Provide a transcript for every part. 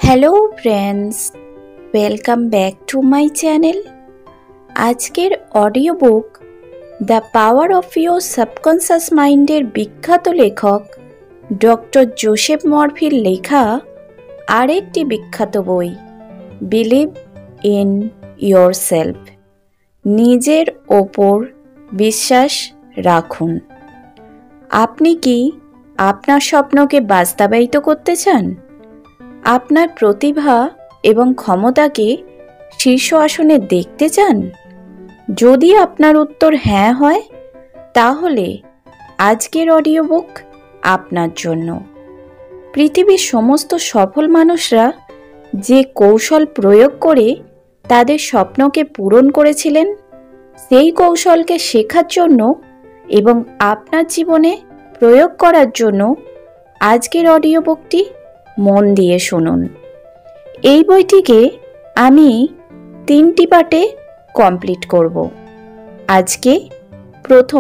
Hello friends, welcome back to my channel. আজকের audio book the power of your subconscious মাইন্ডের বিখ্যাত লেখক doctor Joseph মরফির লেখা আরেকটি বিখ্যাত বই বিলিভ ইন ইয়োরসেলফ, নিজের ওপর বিশ্বাস রাখুন। আপনি কি আপনার স্বপ্নকে বাস্তবায়িত করতে চান? আপনার প্রতিভা এবং ক্ষমতাকে শীর্ষ আসনে দেখতে চান? যদি আপনার উত্তর হ্যাঁ হয়, তাহলে আজকের অডিও বুক আপনার জন্য। পৃথিবীর সমস্ত সফল মানুষরা যে কৌশল প্রয়োগ করে তাদের স্বপ্নকে পূরণ করেছিলেন, সেই কৌশলকে শেখার জন্য এবং আপনার জীবনে প্রয়োগ করার জন্য আজকের অডিও বুকটি মন দিয়ে শুনুন। এই বইটিকে আমি 3টি পার্টে কমপ্লিট করব। আজকে প্রথম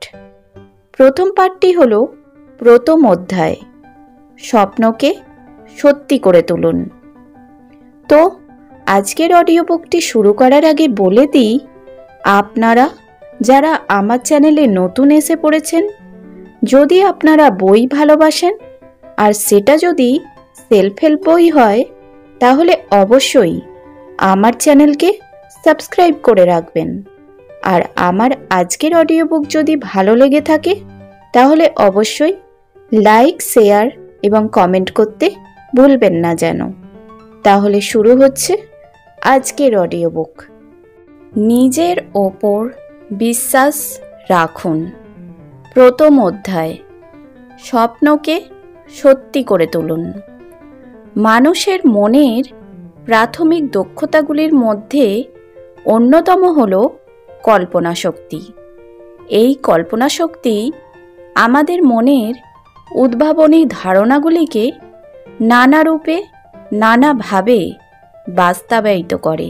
পার্টটি হলো প্রথম অধ্যায়, স্বপ্নকে সত্যি করে তুলুন। তো আজকের অডিও বুকটি শুরু করার আগে বলে দিই, আপনারা যারা আমার চ্যানেলে নতুন এসে পড়েছেন, যদি আপনারা বই ভালোবাসেন আর সেটা যদি সেলফ হেল্প বই হয়, তাহলে অবশ্যই আমার চ্যানেলকে সাবস্ক্রাইব করে রাখবেন। আর আমার আজকের অডিও বুক যদি ভালো লেগে থাকে, তাহলে অবশ্যই লাইক, শেয়ার এবং কমেন্ট করতে ভুলবেন না যেন। তাহলে শুরু হচ্ছে আজকের অডিও বুক। নিজের ওপর বিশ্বাস রাখুন। প্রথম অধ্যায়, স্বপ্নকে সত্যি করে তুলুন। মানুষের মনের প্রাথমিক দক্ষতাগুলির মধ্যে অন্যতম হল কল্পনা শক্তি। এই কল্পনা শক্তি আমাদের মনের উদ্ভাবনী ধারণাগুলিকে নানা রূপে নানাভাবে বাস্তবায়িত করে।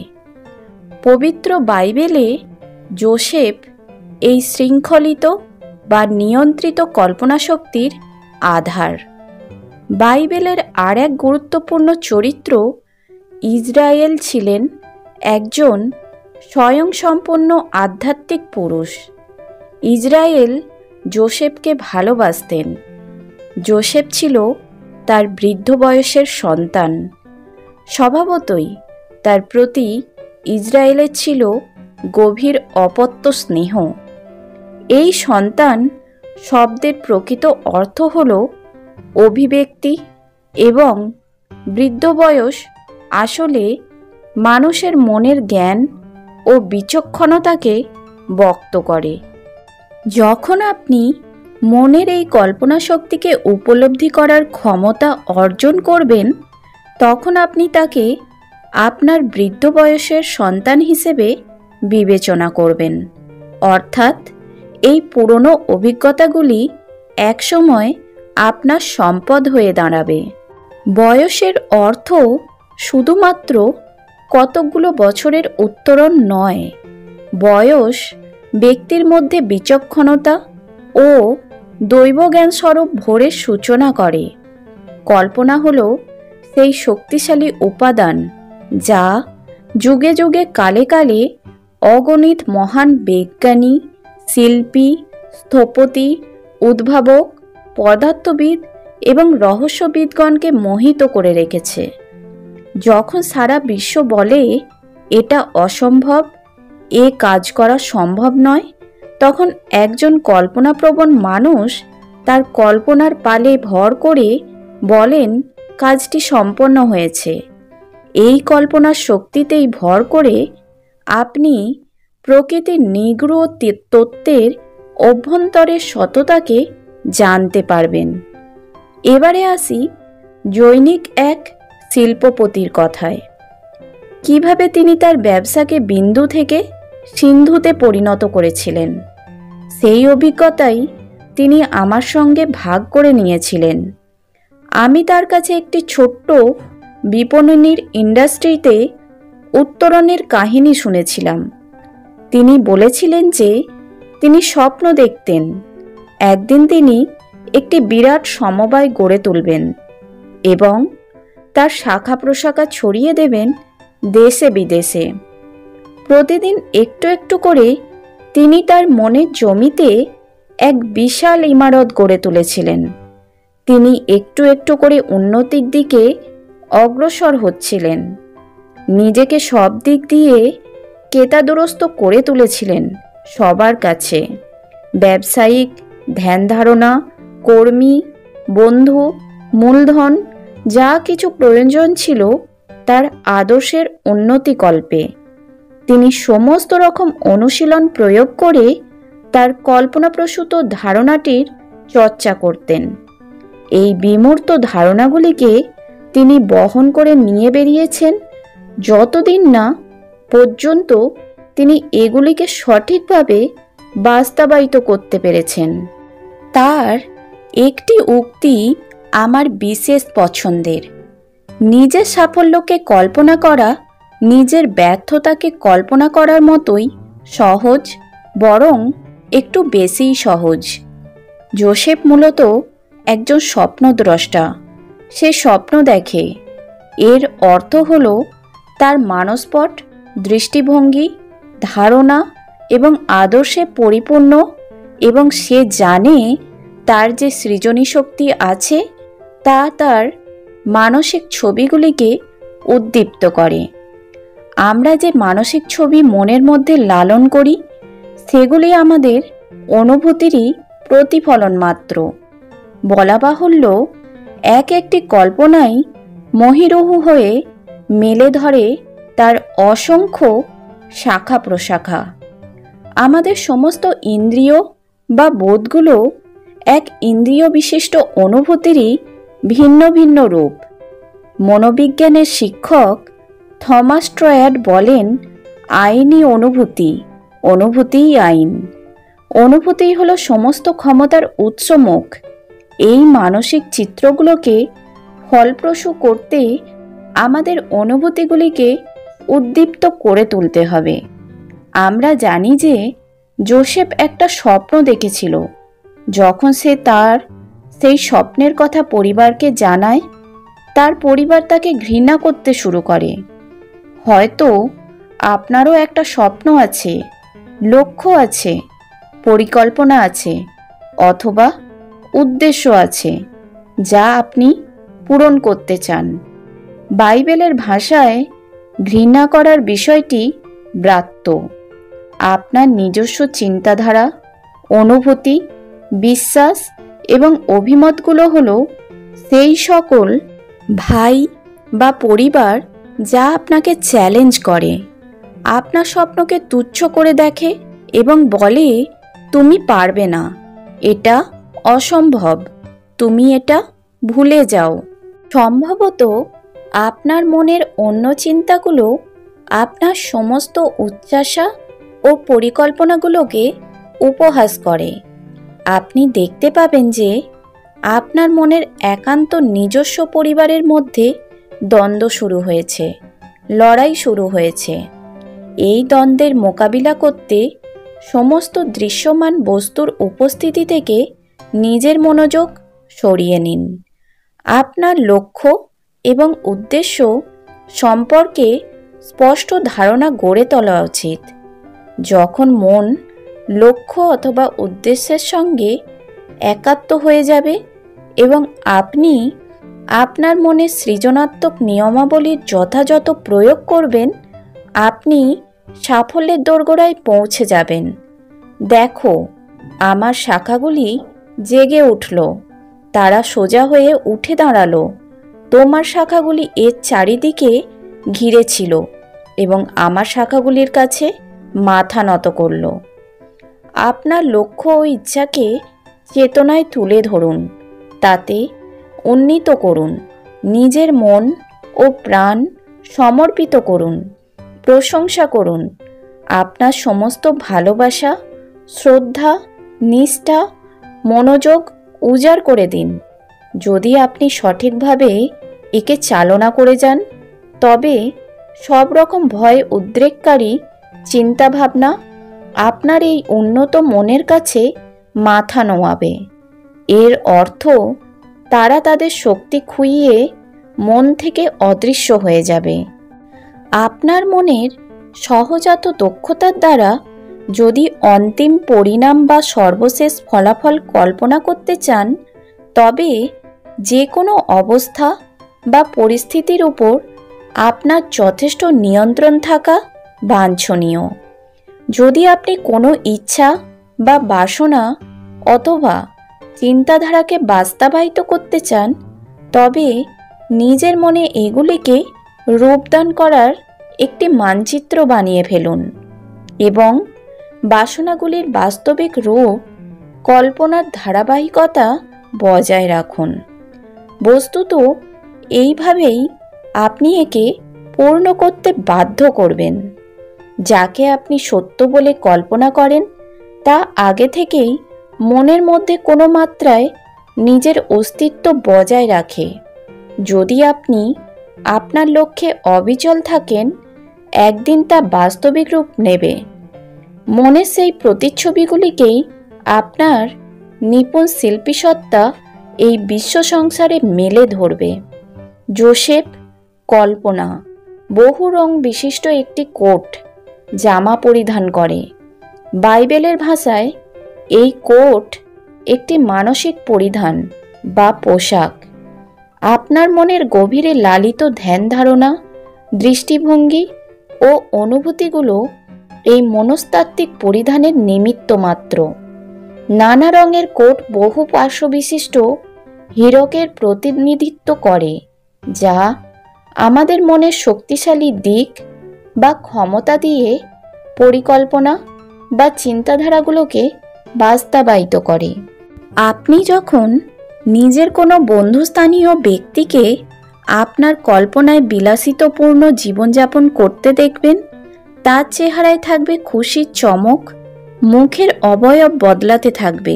পবিত্র বাইবেলে জোসেফ এই শৃঙ্খলিত বা নিয়ন্ত্রিত কল্পনা শক্তির আধার। বাইবেলের আর এক গুরুত্বপূর্ণ চরিত্র ইসরায়েল ছিলেন একজন স্বয়ংসম্পন্ন আধ্যাত্মিক পুরুষ। ইসরায়েল জোসেফকে ভালোবাসতেন। জোসেফ ছিল তার বৃদ্ধ বয়সের সন্তান। স্বভাবতই তার প্রতি ইসরায়েলের ছিল গভীর অপত্য স্নেহ। এই সন্তান শব্দের প্রকৃত অর্থ হল অভিব্যক্তি, এবং বৃদ্ধ বয়স আসলে মানুষের মনের জ্ঞান ও বিচক্ষণতাকে ব্যক্ত করে। যখন আপনি মনের এই কল্পনা শক্তিকে উপলব্ধি করার ক্ষমতা অর্জন করবেন, তখন আপনি তাকে আপনার বৃদ্ধ বয়সের সন্তান হিসেবে বিবেচনা করবেন। অর্থাৎ এই পুরনো অভিজ্ঞতাগুলি একসময় আপনার সম্পদ হয়ে দাঁড়াবে। বয়সের অর্থ শুধুমাত্র কতকগুলো বছরের উত্তরণ নয়। বয়স ব্যক্তির মধ্যে বিচক্ষণতা ও দৈবজ্ঞান স্বরূপ ভোরের সূচনা করে। কল্পনা হল সেই শক্তিশালী উপাদান যা যুগে যুগে কালে কালে অগণিত মহান বিজ্ঞানী, শিল্পী, স্থপতি, উদ্ভাবক, পদার্থবিদ এবং রহস্যবিদগণকে মোহিত করে রেখেছে। যখন সারা বিশ্ব বলে এটা অসম্ভব, এ কাজ করা সম্ভব নয়, তখন একজন কল্পনাপ্রবণ মানুষ তার কল্পনার পালে ভর করে বলেন কাজটি সম্পন্ন হয়েছে। এই কল্পনার শক্তিতেই ভর করে আপনি প্রকৃতির নিগূঢ় তত্ত্বের অভ্যন্তরের সততাকে জানতে পারবেন। এবারে আসি জৈনিক এক শিল্পপতির কথায়। কিভাবে তিনি তার ব্যবসাকে বিন্দু থেকে সিন্ধুতে পরিণত করেছিলেন, সেই অভিজ্ঞতাই তিনি আমার সঙ্গে ভাগ করে নিয়েছিলেন। আমি তার কাছে একটি ছোট্ট বিপণনের ইন্ডাস্ট্রিতে উত্তরণের কাহিনী শুনেছিলাম। তিনি বলেছিলেন যে তিনি স্বপ্ন দেখতেন একদিন তিনি একটি বিরাট সমবায় গড়ে তুলবেন এবং তার শাখা প্রশাখা ছড়িয়ে দেবেন দেশে বিদেশে। প্রতিদিন একটু একটু করে তিনি তার মনের জমিতে এক বিশাল ইমারত গড়ে তুলেছিলেন। তিনি একটু একটু করে উন্নতির দিকে অগ্রসর হচ্ছিলেন। নিজেকে সব দিক দিয়ে কেতাদুরস্ত করে তুলেছিলেন সবার কাছে। ব্যবসায়িক, ধ্যান ধারণা, কর্মী, বন্ধু, মূলধন যা কিছু প্রয়োজন ছিল তার আদর্শের উন্নতিকল্পে তিনি সমস্ত রকম অনুশীলন প্রয়োগ করে তার কল্পনাপ্রসূত ধারণাটির চর্চা করতেন। এই বিমূর্ত ধারণাগুলিকে তিনি বহন করে নিয়ে বেরিয়েছেন যতদিন না পর্যন্ত তিনি এগুলিকে সঠিকভাবে বাস্তবায়িত করতে পেরেছেন। তার একটি উক্তি আমার বিশেষ পছন্দের। নিজের সাফল্যকে কল্পনা করা নিজের ব্যর্থতাকে কল্পনা করার মতোই সহজ, বরং একটু বেশিই সহজ। জোসেফ মূলত একজন স্বপ্নদ্রষ্টা। সে স্বপ্ন দেখে। এর অর্থ হল তার মানসপট, দৃষ্টিভঙ্গি, ধারণা এবং আদর্শে পরিপূর্ণ, এবং সে জানে তার যে সৃজনী শক্তি আছে তা তার মানসিক ছবিগুলিকে উদ্দীপ্ত করে। আমরা যে মানসিক ছবি মনের মধ্যে লালন করি সেগুলি আমাদের অনুভূতিরই প্রতিফলন মাত্র। বলা বাহুল্য, এক একটি কল্পনাই মহীরুহ হয়ে মেলে ধরে তার অসংখ্য শাখা প্রশাখা। আমাদের সমস্ত ইন্দ্রিয় বা বোধগুলো এক ইন্দ্রিয় বিশিষ্ট অনুভূতিরই ভিন্ন ভিন্ন রূপ। মনোবিজ্ঞানের শিক্ষক থমাস ট্রয়াড বলেন, আইনই অনুভূতি, অনুভূতিই আইন। অনুভূতিই হলো সমস্ত ক্ষমতার উৎসমুখ। এই মানসিক চিত্রগুলোকে ফলপ্রসূ করতে আমাদের অনুভূতিগুলিকে উদ্দীপ্ত করে তুলতে হবে। আমরা জানি যে জোসেফ একটা স্বপ্ন দেখেছিল। যখন সে তার সেই স্বপ্নের কথা পরিবারকে জানায়, তার পরিবার তাকে ঘৃণা করতে শুরু করে। হয়তো আপনারও একটা স্বপ্ন আছে, লক্ষ্য আছে, পরিকল্পনা আছে, অথবা উদ্দেশ্য আছে যা আপনি পূরণ করতে চান। বাইবেলের ভাষায় ঘৃণা করার বিষয়টি ব্রাত্য। আপনার নিজস্ব চিন্তাধারা, অনুভূতি, বিশ্বাস এবং অভিমতগুলো হলো সেই সকল ভাই বা পরিবার যা আপনাকে চ্যালেঞ্জ করে, আপনার স্বপ্নকে তুচ্ছ করে দেখে এবং বলে, তুমি পারবে না, এটা অসম্ভব, তুমি এটা ভুলে যাও। সম্ভবত আপনার মনের অন্য চিন্তাগুলো আপনার সমস্ত উচ্চাশা ও পরিকল্পনাগুলোকে উপহাস করে। আপনি দেখতে পাবেন যে আপনার মনের একান্ত নিজস্ব পরিবারের মধ্যে দ্বন্দ্ব শুরু হয়েছে, লড়াই শুরু হয়েছে। এই দ্বন্দ্বের মোকাবিলা করতে সমস্ত দৃশ্যমান বস্তুর উপস্থিতি থেকে নিজের মনোযোগ সরিয়ে নিন। আপনার লক্ষ্য এবং উদ্দেশ্য সম্পর্কে স্পষ্ট ধারণা গড়ে তোলা উচিত। যখন মন লক্ষ্য অথবা উদ্দেশ্যের সঙ্গে একাত্ম হয়ে যাবে এবং আপনি আপনার মনের সৃজনাত্মক নিয়মাবলীর যথাযথ প্রয়োগ করবেন, আপনি সাফল্যের দোরগোড়ায় পৌঁছে যাবেন। দেখো, আমার শাখাগুলি জেগে উঠল, তারা সোজা হয়ে উঠে দাঁড়ালো। তোমার শাখাগুলি এর চারিদিকে ঘিরে ছিল এবং আমার শাখাগুলির কাছে মাথা নত করল। আপনার লক্ষ্য ও ইচ্ছাকে চেতনায় তুলে ধরুন, তাতে উন্নীত করুন, নিজের মন ও প্রাণ সমর্পিত করুন, প্রশংসা করুন। আপনার সমস্ত ভালোবাসা, শ্রদ্ধা, নিষ্ঠা, মনোযোগ উজাড় করে দিন। যদি আপনি সঠিকভাবে একে চালনা করে যান, তবে সব রকম ভয় উদ্রেককারী চিন্তাভাবনা আপনার এই উন্নত মনের কাছে মাথা নোয়াবে। এর অর্থ তারা তাদের শক্তি খুইয়ে মন থেকে অদৃশ্য হয়ে যাবে। আপনার মনের সহজাত দক্ষতার দ্বারা যদি অন্তিম পরিণাম বা সর্বশেষ ফলাফল কল্পনা করতে চান, তবে যে কোনো অবস্থা বা পরিস্থিতির উপর আপনার যথেষ্ট নিয়ন্ত্রণ থাকা বাঞ্ছনীয়। যদি আপনি কোনো ইচ্ছা বা বাসনা অথবা চিন্তাধারাকে বাস্তবায়িত করতে চান, তবে নিজের মনে এগুলিকে রূপদান করার একটি মানচিত্র বানিয়ে ফেলুন এবং বাসনাগুলির বাস্তবিক রূপ কল্পনার ধারাবাহিকতা বজায় রাখুন। বস্তুত এইভাবেই আপনি একে পূর্ণ করতে বাধ্য করবেন। যাকে আপনি সত্য বলে কল্পনা করেন তা আগে থেকেই মনের মধ্যে কোনো মাত্রায় নিজের অস্তিত্ব বজায় রাখে। যদি আপনি আপনার লক্ষ্যে অবিচল থাকেন, একদিন তা বাস্তবিক রূপ নেবে। মনের সেই প্রতিচ্ছবিগুলিকেই আপনার নিপুণ শিল্পীসত্তা এই বিশ্ব সংসারে মেলে ধরবে। জোসেফ কল্পনা বহু রং বিশিষ্ট একটি কোট জামা পরিধান করে। বাইবেলের ভাষায় এই কোট একটি মানসিক পরিধান বা পোশাক। আপনার মনের গভীরে লালিত ধ্যান ধারণা, দৃষ্টিভঙ্গি ও অনুভূতিগুলো এই মনস্তাত্ত্বিক পরিধানের নিমিত্ত মাত্র। নানা রঙের কোট বহু পার্শ্ব বিশিষ্ট হীরকের প্রতিনিধিত্ব করে, যা আমাদের মনের শক্তিশালী দিক বা ক্ষমতা দিয়ে পরিকল্পনা বা চিন্তাধারাগুলোকে বাস্তবায়িত করে। আপনি যখন নিজের কোনো বন্ধুস্থানীয় ব্যক্তিকে আপনার কল্পনায় বিলাসিতাপূর্ণ জীবনযাপন করতে দেখবেন, তার চেহারায় থাকবে খুশির চমক, মুখের অবয়ব বদলাতে থাকবে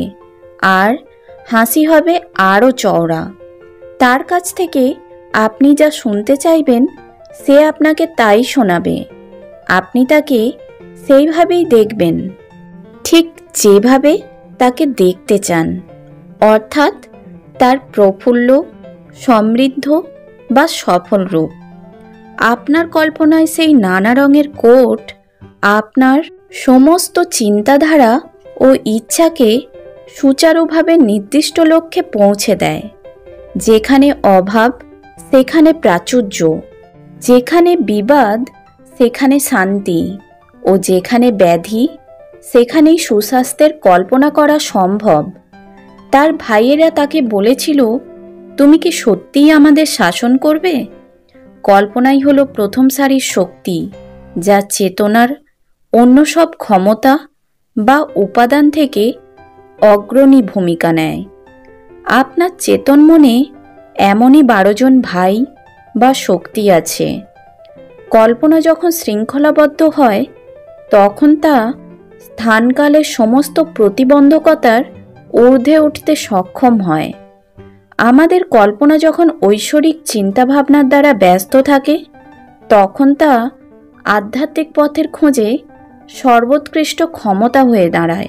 আর হাসি হবে আরও চওড়া। তার কাছ থেকে আপনি যা শুনতে চাইবেন সে আপনাকে তাই শোনাবে। আপনি তাকে সেইভাবেই দেখবেন, ঠিক যেভাবে তাকে দেখতে চান, অর্থাৎ তার প্রফুল্ল, সমৃদ্ধ বা সফল রূপ। আপনার কল্পনায় সেই নানা রঙের কোট আপনার সমস্ত চিন্তাধারা ও ইচ্ছাকে সুচারুভাবে নির্দিষ্ট লক্ষ্যে পৌঁছে দেয়। যেখানে অভাব সেখানে প্রাচুর্য, যেখানে বিবাদ সেখানে শান্তি ও যেখানে ব্যাধি সেখানেই সুস্বাস্থ্যের কল্পনা করা সম্ভব। তার ভাইয়েরা তাকে বলেছিল, তুমি কি সত্যিই আমাদের শাসন করবে? কল্পনাই হলো প্রথম সারির শক্তি, যা চেতনার অন্য সব ক্ষমতা বা উপাদান থেকে অগ্রণী ভূমিকা নেয়। আপনার চেতন মনে এমনই 12 জন ভাই বা শক্তি আছে। কল্পনা যখন শৃঙ্খলাবদ্ধ হয়, তখন তা স্থানকালের সমস্ত প্রতিবন্ধকতার ঊর্ধ্বে উঠতে সক্ষম হয়। আমাদের কল্পনা যখন ঐশ্বরিক চিন্তাভাবনার দ্বারা ব্যস্ত থাকে, তখন তা আধ্যাত্মিক পথের খোঁজে সর্বোৎকৃষ্ট ক্ষমতা হয়ে দাঁড়ায়।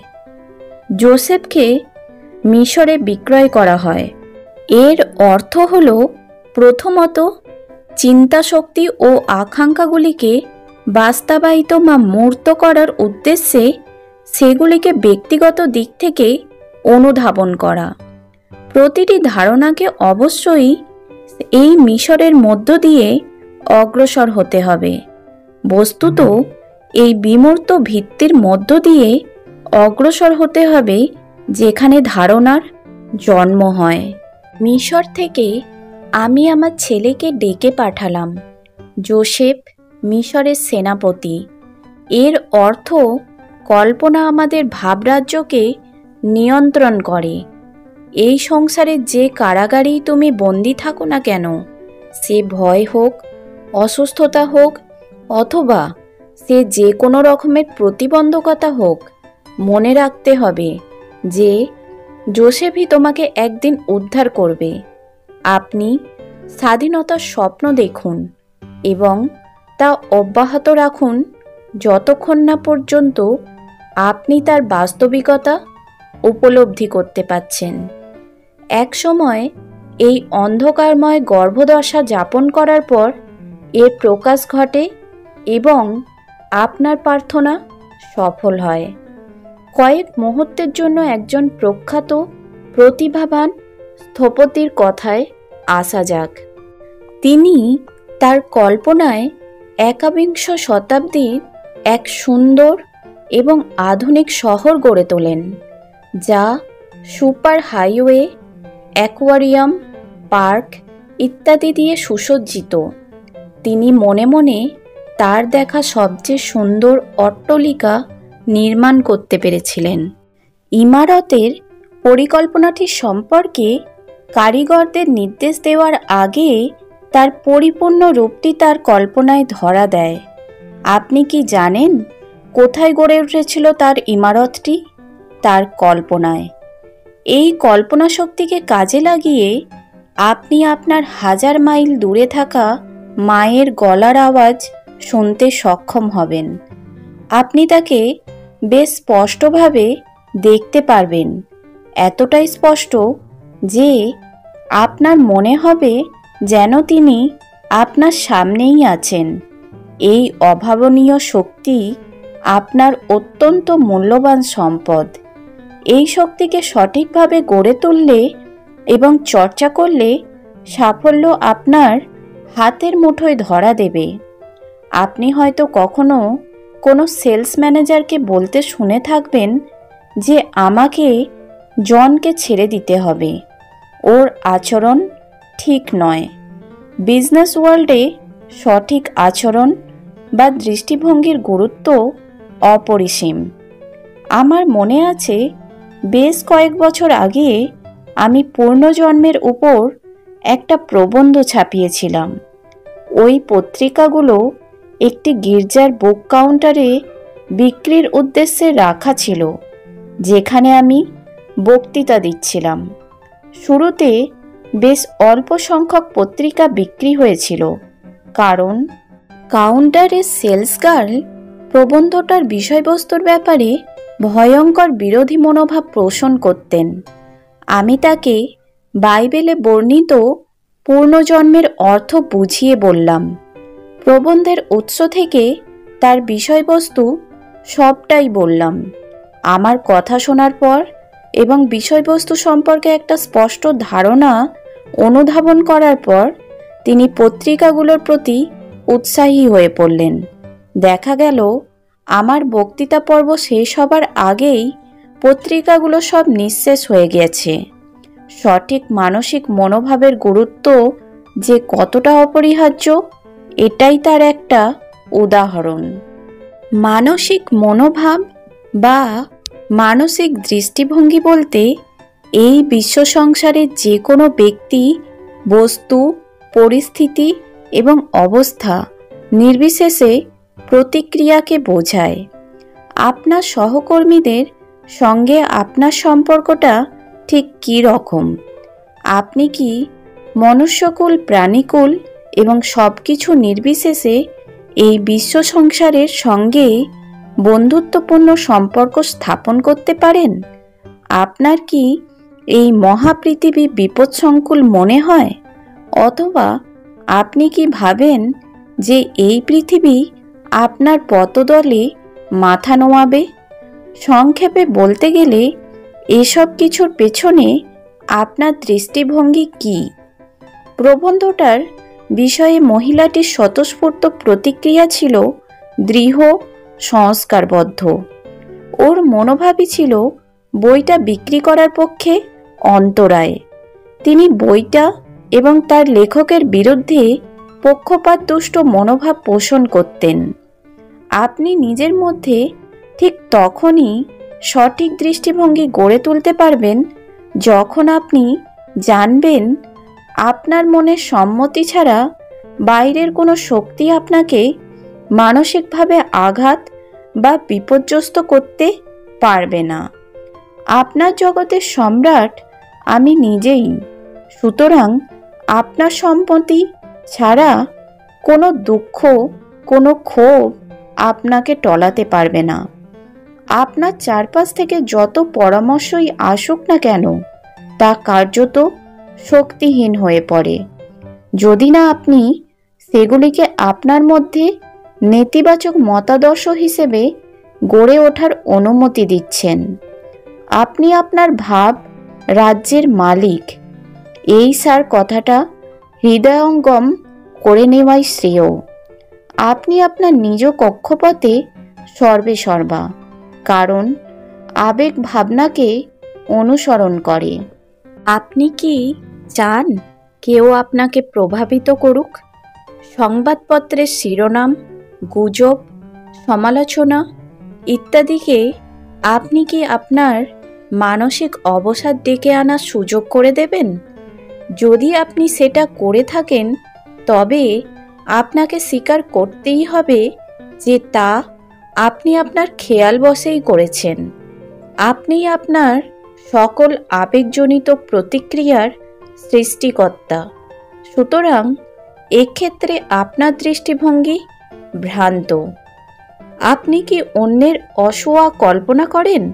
জোসেফকে মিশরে বিক্রয় করা হয়। এর অর্থ হল, প্রথমত চিন্তাশক্তি ও আকাঙ্ক্ষাগুলিকে বাস্তবায়িত বা মূর্ত করার উদ্দেশ্যে সেগুলিকে ব্যক্তিগত দিক থেকে অনুধাবন করা। প্রতিটি ধারণাকে অবশ্যই এই মিশরের মধ্য দিয়ে অগ্রসর হতে হবে। বস্তুত এই বিমূর্ত ভিত্তির মধ্য দিয়ে অগ্রসর হতে হবে যেখানে ধারণার জন্ম হয়। মিশর থেকে আমি আমার ছেলেকে ডেকে পাঠালাম। জোসেফ মিশরের সেনাপতি। এর অর্থ কল্পনা আমাদের ভাবরাজ্যকে নিয়ন্ত্রণ করে। এই সংসারে যে কারাগারেই তুমি বন্দী থাকো না কেন, সে ভয় হোক, অসুস্থতা হোক অথবা সে যে কোনো রকমের প্রতিবন্ধকতা হোক, মনে রাখতে হবে যে জোসেফই তোমাকে একদিন উদ্ধার করবে। আপনি স্বাধীনতার স্বপ্ন দেখুন এবং তা অব্যাহত রাখুন যতক্ষণ না পর্যন্ত আপনি তার বাস্তবিকতা উপলব্ধি করতে পারছেন। এক সময় এই অন্ধকারময় গর্ভদশা যাপন করার পর এর প্রকাশ ঘটে এবং আপনার প্রার্থনা সফল হয়। কয়েক মুহূর্তের জন্য একজন প্রখ্যাত প্রতিভাবান স্থপতির কথায় আসা যাক। তিনি তার কল্পনায় একবিংশ শতাব্দীর এক সুন্দর এবং আধুনিক শহর গড়ে তোলেন, যা সুপার হাইওয়ে, অ্যাকোয়ারিয়াম, পার্ক ইত্যাদি দিয়ে সুসজ্জিত। তিনি মনে মনে তার দেখা সবচেয়ে সুন্দর অট্টালিকা নির্মাণ করতে পেরেছিলেন। ইমারতের পরিকল্পনাটি সম্পর্কে কারিগরদের নির্দেশ দেওয়ার আগে তার পরিপূর্ণ রূপটি তার কল্পনায় ধরা দেয়। আপনি কি জানেন কোথায় গড়ে উঠেছিল তার ইমারতটি? তার কল্পনায়। এই কল্পনা শক্তিকে কাজে লাগিয়ে আপনি আপনার 1000 মাইল দূরে থাকা মায়ের গলার আওয়াজ শুনতে সক্ষম হবেন। আপনি তাকে বেশ স্পষ্টভাবে দেখতে পারবেন, এতটাই স্পষ্ট যে আপনার মনে হবে যেন তিনি আপনার সামনেই আছেন। এই অভাবনীয় শক্তি আপনার অত্যন্ত মূল্যবান সম্পদ। এই শক্তিকে সঠিকভাবে গড়ে তুললে এবং চর্চা করলে সাফল্য আপনার হাতের মুঠোয় ধরা দেবে। আপনি হয়তো কখনো কোনো সেলস ম্যানেজারকে বলতে শুনে থাকবেন যে আমাকে জনকে ছেড়ে দিতে হবে, ওর আচরণ ঠিক নয়। বিজনেস ওয়ার্ল্ডে সঠিক আচরণ বা দৃষ্টিভঙ্গির গুরুত্ব অপরিসীম। আমার মনে আছে বেশ কয়েক বছর আগে আমি পুনর্জন্মের উপর একটা প্রবন্ধ ছাপিয়েছিলাম। ওই পত্রিকাগুলো একটি গির্জার বুক কাউন্টারে বিক্রির উদ্দেশ্যে রাখা ছিল, যেখানে আমি বক্তৃতা দিচ্ছিলাম। শুরুতে বেশ অল্প সংখ্যক পত্রিকা বিক্রি হয়েছিল, কারণ কাউন্টারের সেলস গার্ল প্রবন্ধটার বিষয়বস্তুর ব্যাপারে ভয়ঙ্কর বিরোধী মনোভাব পোষণ করতেন। আমি তাকে বাইবেলে বর্ণিত পুনর্জন্মের অর্থ বুঝিয়ে বললাম। প্রবন্ধের উৎস থেকে তার বিষয়বস্তু সবটাই বললাম। আমার কথা শোনার পর এবং বিষয়বস্তু সম্পর্কে একটা স্পষ্ট ধারণা অনুধাবন করার পর তিনি পত্রিকাগুলোর প্রতি উৎসাহী হয়ে পড়লেন। দেখা গেল আমার বক্তৃতা পর্ব শেষ হবার আগেই পত্রিকাগুলো সব নিঃশেষ হয়ে গেছে। সঠিক মানসিক মনোভাবের গুরুত্ব যে কতটা অপরিহার্য, এটাই তার একটা উদাহরণ। মানসিক মনোভাব বা মানসিক দৃষ্টিভঙ্গি বলতে এই বিশ্ব সংসারের যে কোনো ব্যক্তি, বস্তু, পরিস্থিতি এবং অবস্থা নির্বিশেষে প্রতিক্রিয়াকে বোঝায়। আপনার সহকর্মীদের সঙ্গে আপনার সম্পর্কটা ঠিক কী রকম? আপনি কি মনুষ্যকুল, প্রাণীকুল এবং সব কিছু নির্বিশেষে এই বিশ্ব সংসারের সঙ্গে বন্ধুত্বপূর্ণ সম্পর্ক স্থাপন করতে পারেন? আপনার কি এই মহাপৃথিবী বিপদসংকুল মনে হয়? অথবা আপনি কি ভাবেন যে এই পৃথিবী আপনার পতদলে মাথা নোয়াবে? সংক্ষেপে বলতে গেলে এসব কিছুর পেছনে আপনার দৃষ্টিভঙ্গি কী? প্রবন্ধটার বিষয়ে মহিলাটির স্বতঃস্ফূর্ত প্রতিক্রিয়া ছিল দৃঢ়, সংস্কারবদ্ধ। ওর মনোভাবই ছিল বইটা বিক্রি করার পক্ষে অন্তরায়। তিনি বইটা এবং তার লেখকের বিরুদ্ধে পক্ষপাতদুষ্ট মনোভাব পোষণ করতেন। আপনি নিজের মধ্যে ঠিক তখনই সঠিক দৃষ্টিভঙ্গি গড়ে তুলতে পারবেন যখন আপনি জানবেন আপনার মনের সম্মতি ছাড়া বাইরের কোনো শক্তি আপনাকে মানসিকভাবে আঘাত বা বিপর্যস্ত করতে পারবে না। আপনার জগতের সম্রাট আমি নিজেই, সুতরাং আপনার সম্মতি ছাড়া কোনো দুঃখ, কোনো ক্ষোভ আপনাকে টলাতে পারবে না। আপনার চারপাশ থেকে যত পরামর্শই আসুক না কেন, তা কার্যত শক্তিহীন হয়ে পড়ে, যদি না আপনি সেগুলিকে আপনার মধ্যে নেতিবাচক মতাদর্শ হিসেবে গড়ে ওঠার অনুমতি দিচ্ছেন। আপনি আপনার ভাব রাজ্যের মালিক, এই সার কথাটা হৃদয়ঙ্গম করে নেওয়াই শ্রেয়। আপনি আপনার নিজ কক্ষপথে সর্বে সর্বা, কারণ আবেগ ভাবনাকে অনুসরণ করে। আপনি কি চান কেউ আপনাকে প্রভাবিত করুক? সংবাদপত্রের শিরোনাম, গুজব, সমালোচনা ইত্যাদিকে আপনি কি আপনার মানসিক অবসাদ ডেকে আনার সুযোগ করে দেবেন? যদি আপনি সেটা করে থাকেন, তবে আপনাকে স্বীকার করতেই হবে যে তা আপনি আপনার খেয়াল বশেই করেছেন। আপনি আপনার সকল আবেগজনিত প্রতিক্রিয়ার সৃষ্টিকর্তা। সুতরাং এক্ষেত্রে আপনার দৃষ্টিভঙ্গি ভ্রান্ত। আপনি কি অন্যের অসোয়া কল্পনা করেন?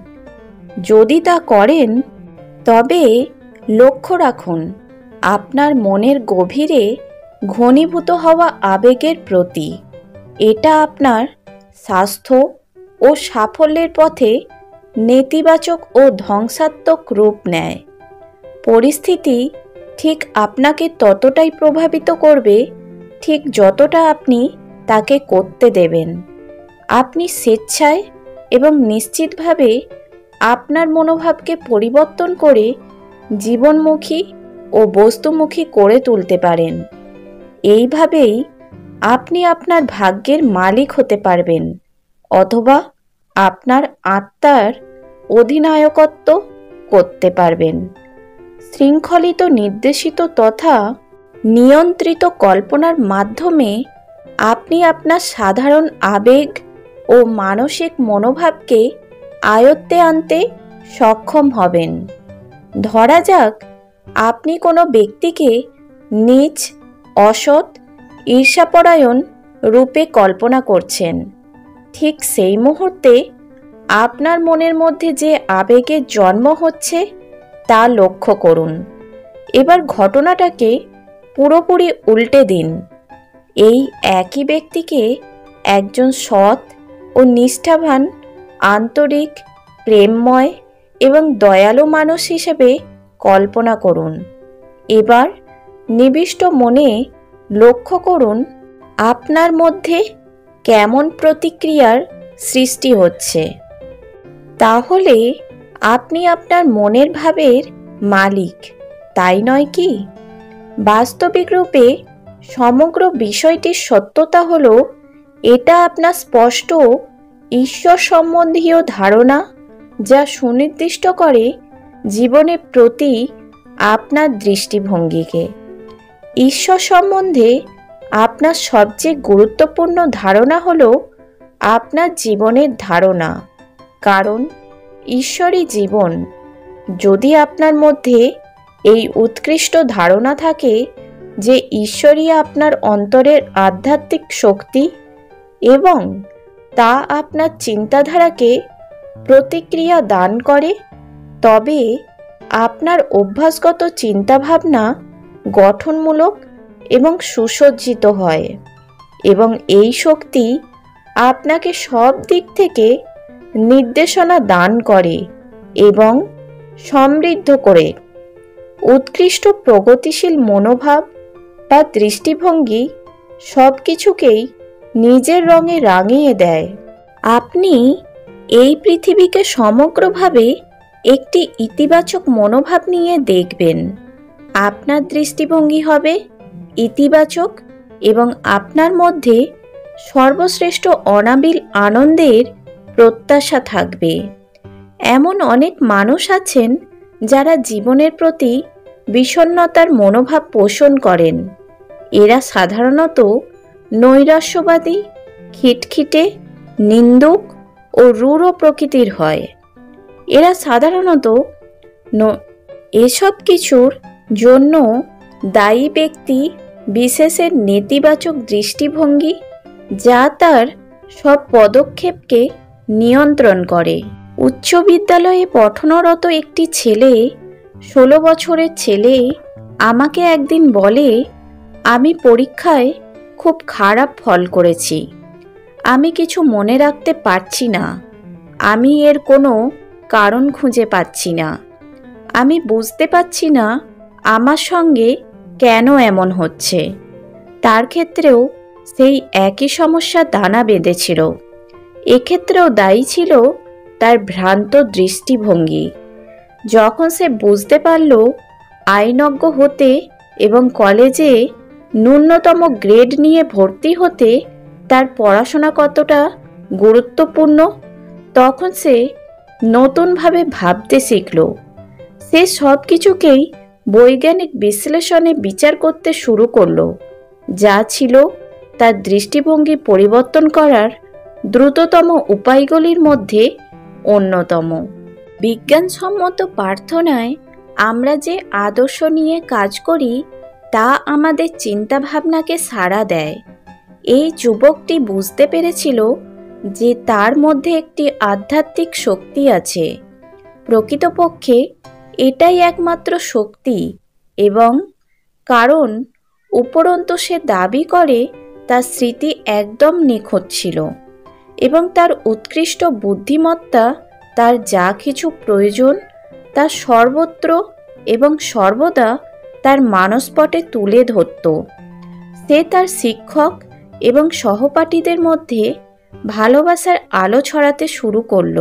যদি তা করেন, তবে লক্ষ্য রাখুন আপনার মনের গভীরে ঘনীভূত হওয়া আবেগের প্রতি। এটা আপনার স্বাস্থ্য ও সাফল্যের পথে নেতিবাচক ও ধ্বংসাত্মক রূপ নেয়। পরিস্থিতি ঠিক আপনাকে ততটাই প্রভাবিত করবে ঠিক যতটা আপনি তাকে করতে দেবেন। আপনি স্বেচ্ছায় এবং নিশ্চিতভাবে আপনার মনোভাবকে পরিবর্তন করে জীবনমুখী ও বস্তুমুখী করে তুলতে পারেন। এইভাবেই আপনি আপনার ভাগ্যের মালিক হতে পারবেন, অথবা আপনার আত্মার অধিনায়কত্ব করতে পারবেন। শৃঙ্খলিত, নির্দেশিত তথা নিয়ন্ত্রিত কল্পনার মাধ্যমে আপনি আপনার সাধারণ আবেগ ও মানসিক মনোভাবকে আয়ত্তে আনতে সক্ষম হবেন। ধরা যাক আপনি কোনো ব্যক্তিকে নীচ, অসৎ, ঈর্ষাপরায়ণ রূপে কল্পনা করছেন। ঠিক সেই মুহূর্তে আপনার মনের মধ্যে যে আবেগের জন্ম হচ্ছে তা লক্ষ্য করুন। এবার ঘটনাটাকে পুরোপুরি উল্টে দিন। এই একই ব্যক্তিকে একজন সৎ ও নিষ্ঠাবান, আন্তরিক, প্রেমময় এবং দয়ালু মানুষ হিসেবে কল্পনা করুন। এবার নিবিষ্ট মনে লক্ষ্য করুন আপনার মধ্যে কেমন প্রতিক্রিয়ার সৃষ্টি হচ্ছে। তাহলে আপনি আপনার মনের ভাবের মালিক, তাই নয় কি? বাস্তবিক রূপে সমগ্র বিষয়টির সত্যতা হলো এটা আপনার স্পষ্ট ঈশ্বর সম্বন্ধীয় ধারণা, যা সুনির্দিষ্ট করে জীবনের প্রতি আপনার দৃষ্টিভঙ্গিকে। ঈশ্বর সম্বন্ধে আপনার সবচেয়ে গুরুত্বপূর্ণ ধারণা হলো আপনার জীবনের ধারণা, কারণ ঈশ্বরই জীবন। যদি আপনার মধ্যে এই উৎকৃষ্ট ধারণা থাকে যে ঈশ্বরই আপনার অন্তরের আধ্যাত্মিক শক্তি এবং তা আপনার চিন্তাধারাকে প্রতিক্রিয়া দান করে, তবে আপনার অভ্যাসগত চিন্তাভাবনা গঠনমূলক এবং সুসজ্জিত হয় এবং এই শক্তি আপনাকে সব দিক থেকে নির্দেশনা দান করে এবং সমৃদ্ধ করে। উৎকৃষ্ট প্রগতিশীল মনোভাব বা দৃষ্টিভঙ্গি সব কিছুকেই নিজের রঙে রাঙিয়ে দেয়। আপনি এই পৃথিবীকে সমগ্রভাবে একটি ইতিবাচক মনোভাব নিয়ে দেখবেন। আপনার দৃষ্টিভঙ্গি হবে ইতিবাচক এবং আপনার মধ্যে সর্বশ্রেষ্ঠ অনাবিল আনন্দের প্রত্যাশা থাকবে। এমন অনেক মানুষ আছেন যারা জীবনের প্রতি বিষণ্ণতার মনোভাব পোষণ করেন। এরা সাধারণত নৈরাশ্যবাদী, খিটখিটে, নিন্দুক ও রূঢ় প্রকৃতির হয়। এরা সাধারণত এসব কিছুর জন্য দায়ী ব্যক্তি বিশেষের নেতিবাচক দৃষ্টিভঙ্গি, যা তার সব পদক্ষেপকে নিয়ন্ত্রণ করে। উচ্চ বিদ্যালয়ে পঠনরত একটি ছেলে, 16 বছরের ছেলে, আমাকে একদিন বলে, আমি পরীক্ষায় খুব খারাপ ফল করেছি, আমি কিছু মনে রাখতে পারছি না, আমি এর কোনো কারণ খুঁজে পাচ্ছি না, আমি বুঝতে পারছি না আমার সঙ্গে কেন এমন হচ্ছে। তার ক্ষেত্রেও সেই একই সমস্যা দানা বেঁধেছিল। এক্ষেত্রেও দায়ী ছিল তার ভ্রান্ত দৃষ্টিভঙ্গি। যখন সে বুঝতে পারল আইনজ্ঞ হতে এবং কলেজে ন্যূনতম গ্রেড নিয়ে ভর্তি হতে তার পড়াশোনা কতটা গুরুত্বপূর্ণ, তখন সে নতুনভাবে ভাবতে শিখল। সে সব কিছুকেই বৈজ্ঞানিক বিশ্লেষণে বিচার করতে শুরু করল, যা ছিল তার দৃষ্টিভঙ্গি পরিবর্তন করার দ্রুততম উপায়গুলির মধ্যে অন্যতম। বিজ্ঞানসম্মত প্রার্থনায় আমরা যে আদর্শ নিয়ে কাজ করি তা আমাদের চিন্তাভাবনাকে সাড়া দেয়। এই যুবকটি বুঝতে পেরেছিল যে তার মধ্যে একটি আধ্যাত্মিক শক্তি আছে। প্রকৃতপক্ষে এটাই একমাত্র শক্তি, এবং কারণ উপরন্তু সে দাবি করে তার স্মৃতি একদম নিখুঁত ছিল এবং তার উৎকৃষ্ট বুদ্ধিমত্তা তার যা কিছু প্রয়োজন তা সর্বত্র এবং সর্বদা তার মানসপটে তুলে ধরত। সে তার শিক্ষক এবং সহপাঠীদের মধ্যে ভালোবাসার আলো ছড়াতে শুরু করল।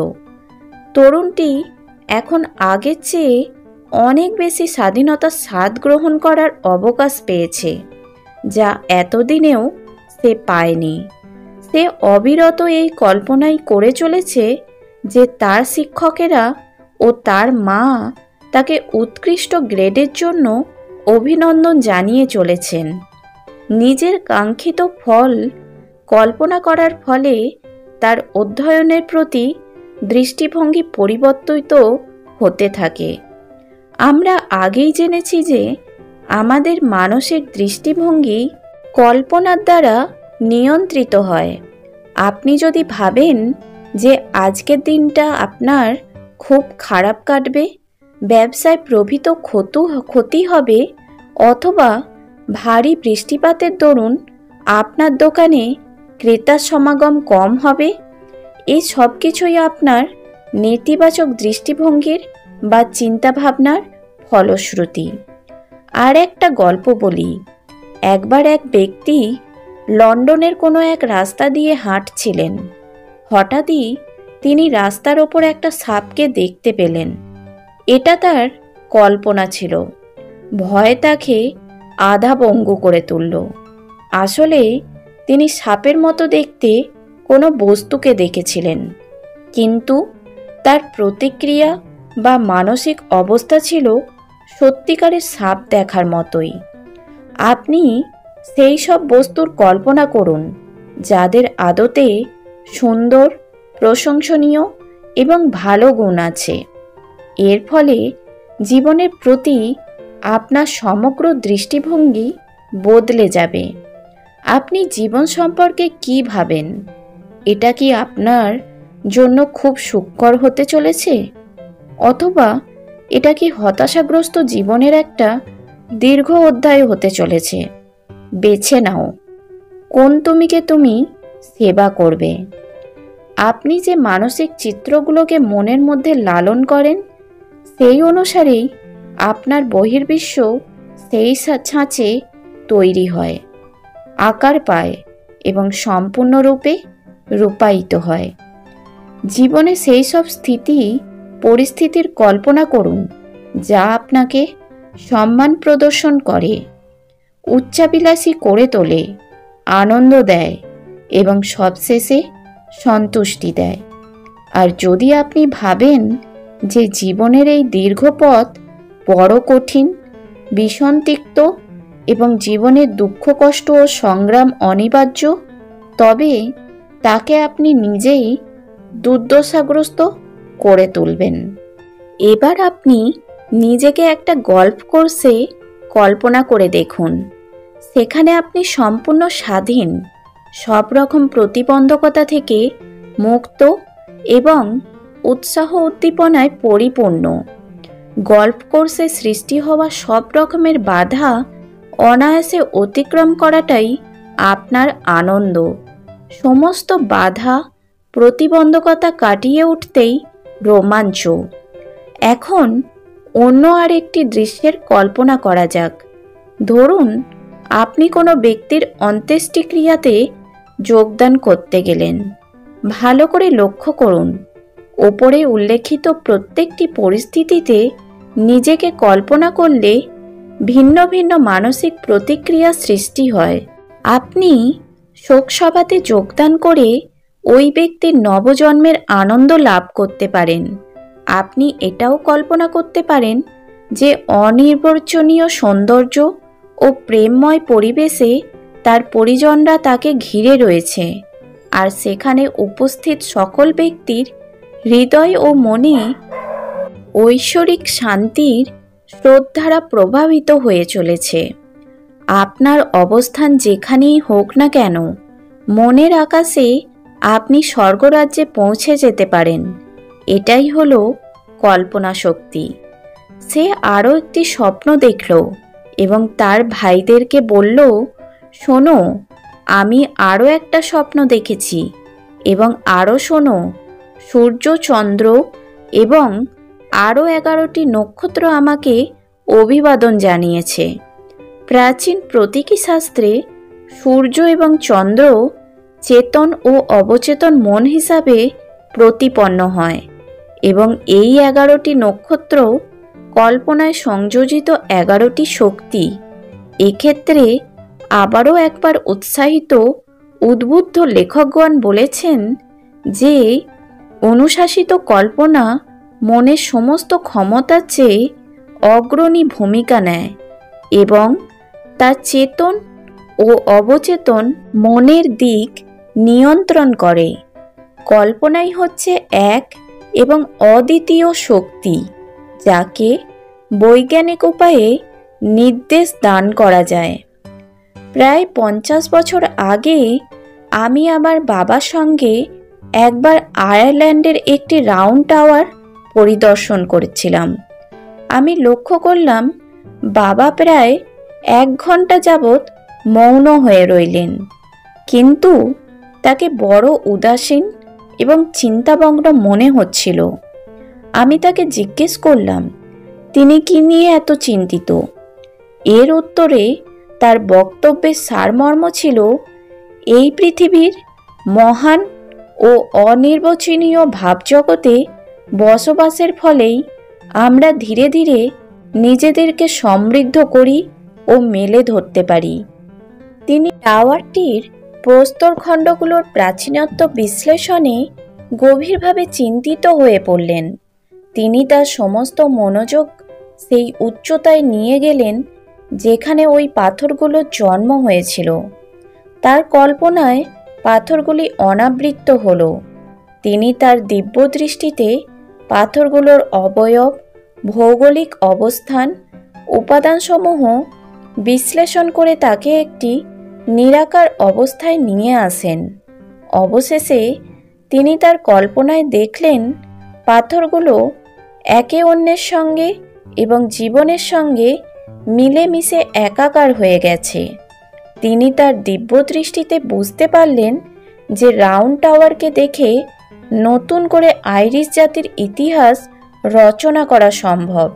তরুণটি এখন আগের চেয়ে অনেক বেশি স্বাধীনতার স্বাদ গ্রহণ করার অবকাশ পেয়েছে, যা এতদিনেও সে পায়নি। সে অবিরত এই কল্পনাই করে চলেছে যে তার শিক্ষকেরা ও তার মা তাকে উৎকৃষ্ট গ্রেডের জন্য অভিনন্দন জানিয়ে চলেছেন। নিজের কাঙ্ক্ষিত ফল কল্পনা করার ফলে তার অধ্যয়নের প্রতি দৃষ্টিভঙ্গি পরিবর্তিত হতে থাকে। আমরা আগেই জেনেছি যে আমাদের মানসিক দৃষ্টিভঙ্গি কল্পনার দ্বারা নিয়ন্ত্রিত হয়। আপনি যদি ভাবেন যে আজকের দিনটা আপনার খুব খারাপ কাটবে, ব্যবসায় প্রভূত ক্ষতি হবে, অথবা ভারী বৃষ্টিপাতের দরুন আপনার দোকানে ক্রেতার সমাগম কম হবে, এই সব কিছুই আপনার নেতিবাচক দৃষ্টিভঙ্গির বা চিন্তাভাবনার ফলশ্রুতি। আর একটা গল্প বলি। একবার এক ব্যক্তি লন্ডনের কোনো এক রাস্তা দিয়ে হাঁটছিলেন। হঠাৎই তিনি রাস্তার ওপর একটা সাপকে দেখতে পেলেন। এটা তার কল্পনা ছিল। ভয় তাকে আধা পঙ্গু করে তুলল। আসলে তিনি সাপের মতো দেখতে কোনো বস্তুকে দেখেছিলেন, কিন্তু তার প্রতিক্রিয়া বা মানসিক অবস্থা ছিল সত্যিকারের সাপ দেখার মতোই। আপনি সেই সব বস্তুর কল্পনা করুন যাদের আদতে সুন্দর, প্রশংসনীয় এবং ভালো গুণ আছে। এর ফলে জীবনের প্রতি আপনার সমগ্র দৃষ্টিভঙ্গি বদলে যাবে। আপনি জীবন সম্পর্কে কী ভাবেন? এটা কি আপনার জন্য খুব সুখকর হতে চলেছে, অথবা এটা কি হতাশাগ্রস্ত জীবনের একটা দীর্ঘ অধ্যায় হতে চলেছে? বেছে নাও কোন তুমিকে তুমি সেবা করবে। আপনি যে মানসিক চিত্রগুলোকে মনের মধ্যে লালন করেন, সেই অনুসারেই আপনার বহির্বিশ্ব সেই ছাঁচে তৈরি হয়, আকার পায় এবং সম্পূর্ণরূপে রূপায়িত হয়। জীবনে সেই সব পরিস্থিতির কল্পনা করুন যা আপনাকে সম্মান প্রদর্শন করে, উচ্চাভিলাষী করে তোলে, আনন্দ দেয় এবং সবশেষে সন্তুষ্টি দেয়। আর যদি আপনি ভাবেন যে জীবনের এই দীর্ঘ পথ বড় কঠিন, বিষণ্তিক্ত এবং জীবনের দুঃখ, কষ্ট ও সংগ্রাম অনিবার্য, তবে তাকে আপনি নিজেই দুর্দশাগ্রস্ত করে তুলবেন। এবার আপনি নিজেকে একটা গল্ফ কোর্সে কল্পনা করে দেখুন। সেখানে আপনি সম্পূর্ণ স্বাধীন, সব রকম প্রতিবন্ধকতা থেকে মুক্ত এবং উৎসাহ উদ্দীপনায় পরিপূর্ণ। গল্ফ কোর্সে সৃষ্টি হওয়া সব রকমের বাধা অনায়াসে অতিক্রম করাটাই আপনার আনন্দ। সমস্ত বাধা প্রতিবন্ধকতা কাটিয়ে উঠতেই রোমাঞ্চ। এখন অন্য আরেকটি দৃশ্যের কল্পনা করা যাক। ধরুন আপনি কোনো ব্যক্তির অন্ত্যেষ্টিক্রিয়াতে যোগদান করতে গেলেন। ভালো করে লক্ষ্য করুন, ওপরে উল্লেখিত প্রত্যেকটি পরিস্থিতিতে নিজেকে কল্পনা করলে ভিন্ন ভিন্ন মানসিক প্রতিক্রিয়া সৃষ্টি হয়। আপনি শোকসভাতে যোগদান করে ওই ব্যক্তির নবজন্মের আনন্দ লাভ করতে পারেন। আপনি এটাও কল্পনা করতে পারেন যে অনির্বচনীয় সৌন্দর্য ও প্রেমময় পরিবেশে তার পরিজনরা তাকে ঘিরে রয়েছে, আর সেখানে উপস্থিত সকল ব্যক্তির হৃদয় ও মনে ঐশ্বরিক শান্তির স্রোতধারা প্রবাহিত হয়ে চলেছে। আপনার অবস্থান যেখানেই হোক না কেন, মনের আকাশে আপনি স্বর্গরাজ্যে পৌঁছে যেতে পারেন। এটাই হলো কল্পনা শক্তি। সে আরও একটি স্বপ্ন দেখল এবং তার ভাইদেরকে বলল, শোনো, আমি আরও একটা স্বপ্ন দেখেছি, এবং আরও শোনো, সূর্য, চন্দ্র এবং আরও 11টি নক্ষত্র আমাকে অভিবাদন জানিয়েছে। প্রাচীন প্রতীকী শাস্ত্রে সূর্য এবং চন্দ্র চেতন ও অবচেতন মন হিসাবে প্রতিপন্ন হয়, এবং এই 11টি নক্ষত্র কল্পনায় সংযোজিত 11টি শক্তি। এক্ষেত্রে আবারও একবার উৎসাহিত উদ্বুদ্ধ লেখকগণ বলেছেন যে অনুশাসিত কল্পনা মনের সমস্ত ক্ষমতার চেয়ে অগ্রণী ভূমিকা নেয় এবং তা চেতন ও অবচেতন মনের দিক নিয়ন্ত্রণ করে। কল্পনাই হচ্ছে এক এবং অদ্বিতীয় শক্তি, যাকে বৈজ্ঞানিক উপায়ে নির্দেশ দান করা যায়। প্রায় 50 বছর আগে আমি আমার বাবার সঙ্গে একবার আয়ারল্যান্ডের একটি রাউন্ড টাওয়ার পরিদর্শন করেছিলাম। আমি লক্ষ্য করলাম বাবা প্রায় 1 ঘন্টা যাবৎ মৌন হয়ে রইলেন, কিন্তু তাকে বড় উদাসীন এবং চিন্তামগ্ন মনে হচ্ছিল। আমি তাকে জিজ্ঞেস করলাম, তিনি কি নিয়ে এত চিন্তিত? এর উত্তরে তার বক্তব্যের সারমর্ম ছিল, এই পৃথিবীর মহান ও অনির্বচনীয় ভাবজগতে বসবাসের ফলেই আমরা ধীরে ধীরে নিজেদেরকে সমৃদ্ধ করি ও মেলে ধরতে পারি। তিনি টাওয়ারটির প্রস্তরখণ্ডগুলোর প্রাচীনত্ব বিশ্লেষণে গভীরভাবে চিন্তিত হয়ে পড়লেন। তিনি তার সমস্ত মনোযোগ সেই উচ্চতায় নিয়ে গেলেন যেখানে ওই পাথরগুলোর জন্ম হয়েছিল। তার কল্পনায় পাথরগুলি অনাবৃত হলো। তিনি তার দিব্য দৃষ্টিতে পাথরগুলোর অবয়ব, ভৌগোলিক অবস্থান, উপাদানসমূহ বিশ্লেষণ করে তাকে একটি নিরাকার অবস্থায় নিয়ে আসেন। অবশেষে তিনি তার কল্পনায় দেখলেন পাথরগুলো একে অন্যের সঙ্গে এবং জীবনের সঙ্গে মিলেমিশে একাকার হয়ে গেছে। তিনি তার দিব্য দৃষ্টিতে বুঝতে পারলেন যে রাউন্ড টাওয়ারকে দেখে নতুন করে আইরিশ জাতির ইতিহাস রচনা করা সম্ভব।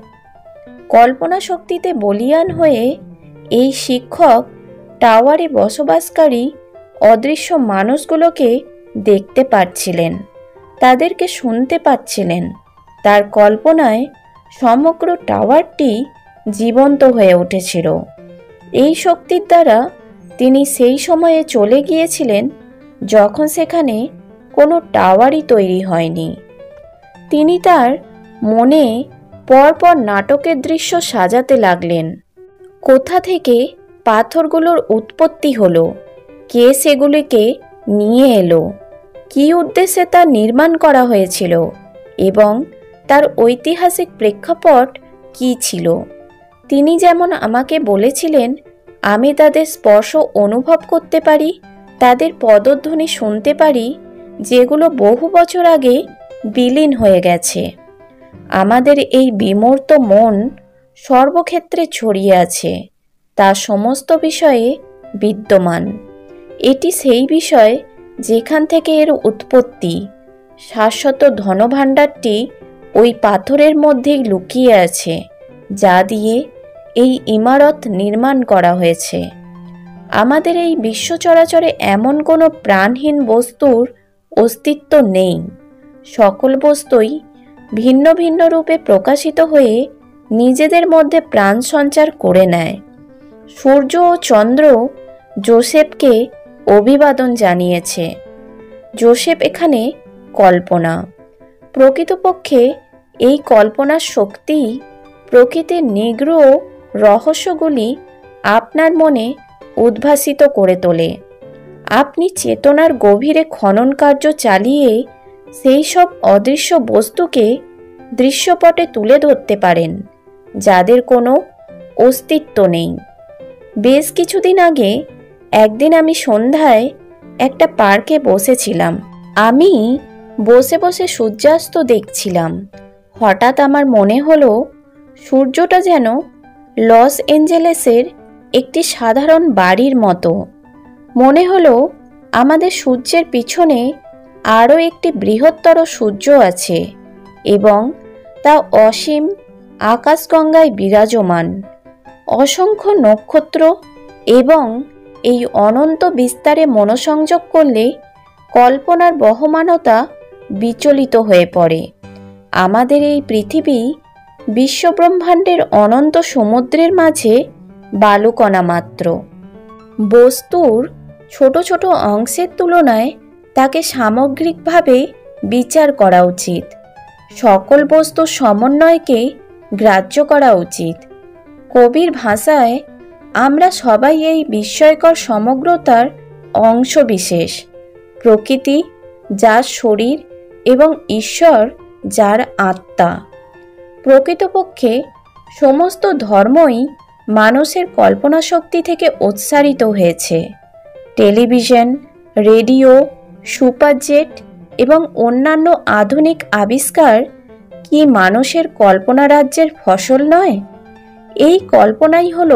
কল্পনা শক্তিতে বলীয়ান হয়ে এই শিক্ষক টাওয়ারে বসবাসকারী অদৃশ্য মানুষগুলোকে দেখতে পাচ্ছিলেন, তাদেরকে শুনতে পাচ্ছিলেন। তার কল্পনায় সমগ্র টাওয়ারটি জীবন্ত হয়ে উঠেছিল। এই শক্তির দ্বারা তিনি সেই সময়ে চলে গিয়েছিলেন যখন সেখানে কোনো টাওয়ারই তৈরি হয়নি। তিনি তার মনে পরপর নাটকের দৃশ্য সাজাতে লাগলেন। কোথা থেকে পাথরগুলোর উৎপত্তি হলো, কে সেগুলিকে নিয়ে এলো, কী উদ্দেশ্যে তা নির্মাণ করা হয়েছিল এবং তার ঐতিহাসিক প্রেক্ষাপট কী ছিল। তিনি যেমন আমাকে বলেছিলেন, আমি তাদের স্পর্শ অনুভব করতে পারি, তাদের পদধ্বনি শুনতে পারি, যেগুলো বহু বছর আগে বিলীন হয়ে গেছে। আমাদের এই বিমূর্ত মন সর্বক্ষেত্রে ছড়িয়ে আছে, তা সমস্ত বিষয়ে বিদ্যমান। এটি সেই বিষয় যেখান থেকে এর উৎপত্তি। শাশ্বত ধনভাণ্ডারটি ওই পাথরের মধ্যেই লুকিয়ে আছে, যা দিয়ে এই ইমারত নির্মাণ করা হয়েছে। আমাদের এই বিশ্ব চরাচরে এমন কোনো প্রাণহীন বস্তুর অস্তিত্ব নেই। সকল বস্তুই ভিন্ন ভিন্ন রূপে প্রকাশিত হয়ে নিজেদের মধ্যে প্রাণ সঞ্চার করে নেয়। সূর্য ও চন্দ্র যোসেফকে অভিবাদন জানিয়েছে। যোসেফ এখানে কল্পনা। প্রকৃতপক্ষে এই কল্পনার শক্তি প্রকৃতির নিগূঢ় রহস্যগুলি আপনার মনে উদ্ভাসিত করে তোলে। আপনি চেতনার গভীরে খনন কার্য চালিয়ে সেই সব অদৃশ্য বস্তুকে দৃশ্যপটে তুলে ধরতে পারেন, যাদের কোনো অস্তিত্ব নেই। বেশ কিছুদিন আগে একদিন আমি সন্ধ্যায় একটা পার্কে বসেছিলাম। আমি বসে বসে সূর্যাস্ত দেখছিলাম। হঠাৎ আমার মনে হলো সূর্যটা যেন লস এঞ্জেলেসের একটি সাধারণ বাড়ির মতো। মনে হলো আমাদের সূর্যের পিছনে আরও একটি বৃহত্তর সূর্য আছে এবং তা অসীম আকাশগঙ্গায় বিরাজমান। অসংখ্য নক্ষত্র এবং এই অনন্ত বিস্তারে মনোসংযোগ করলে কল্পনার বহমানতা বিচলিত হয়ে পড়ে। আমাদের এই পৃথিবী বিশ্বব্রহ্মাণ্ডের অনন্ত সমুদ্রের মাঝে বালুকণা মাত্র। বস্তুর ছোট ছোট অংশের তুলনায় তাকে সামগ্রিকভাবে বিচার করা উচিত। সকল বস্তুর সমন্বয়কে গ্রাহ্য করা উচিত। কবির ভাষায় আমরা সবাই এই বিস্ময়কর সমগ্রতার অংশ বিশেষ। প্রকৃতি যার শরীর এবং ঈশ্বর যার আত্মা। প্রকৃতপক্ষে সমস্ত ধর্মই মানুষের কল্পনা শক্তি থেকে উৎসারিত হয়েছে। টেলিভিশন, রেডিও, সুপারজেট এবং অন্যান্য আধুনিক আবিষ্কার কি মানুষের কল্পনা রাজ্যের ফসল নয়? এই কল্পনাই হল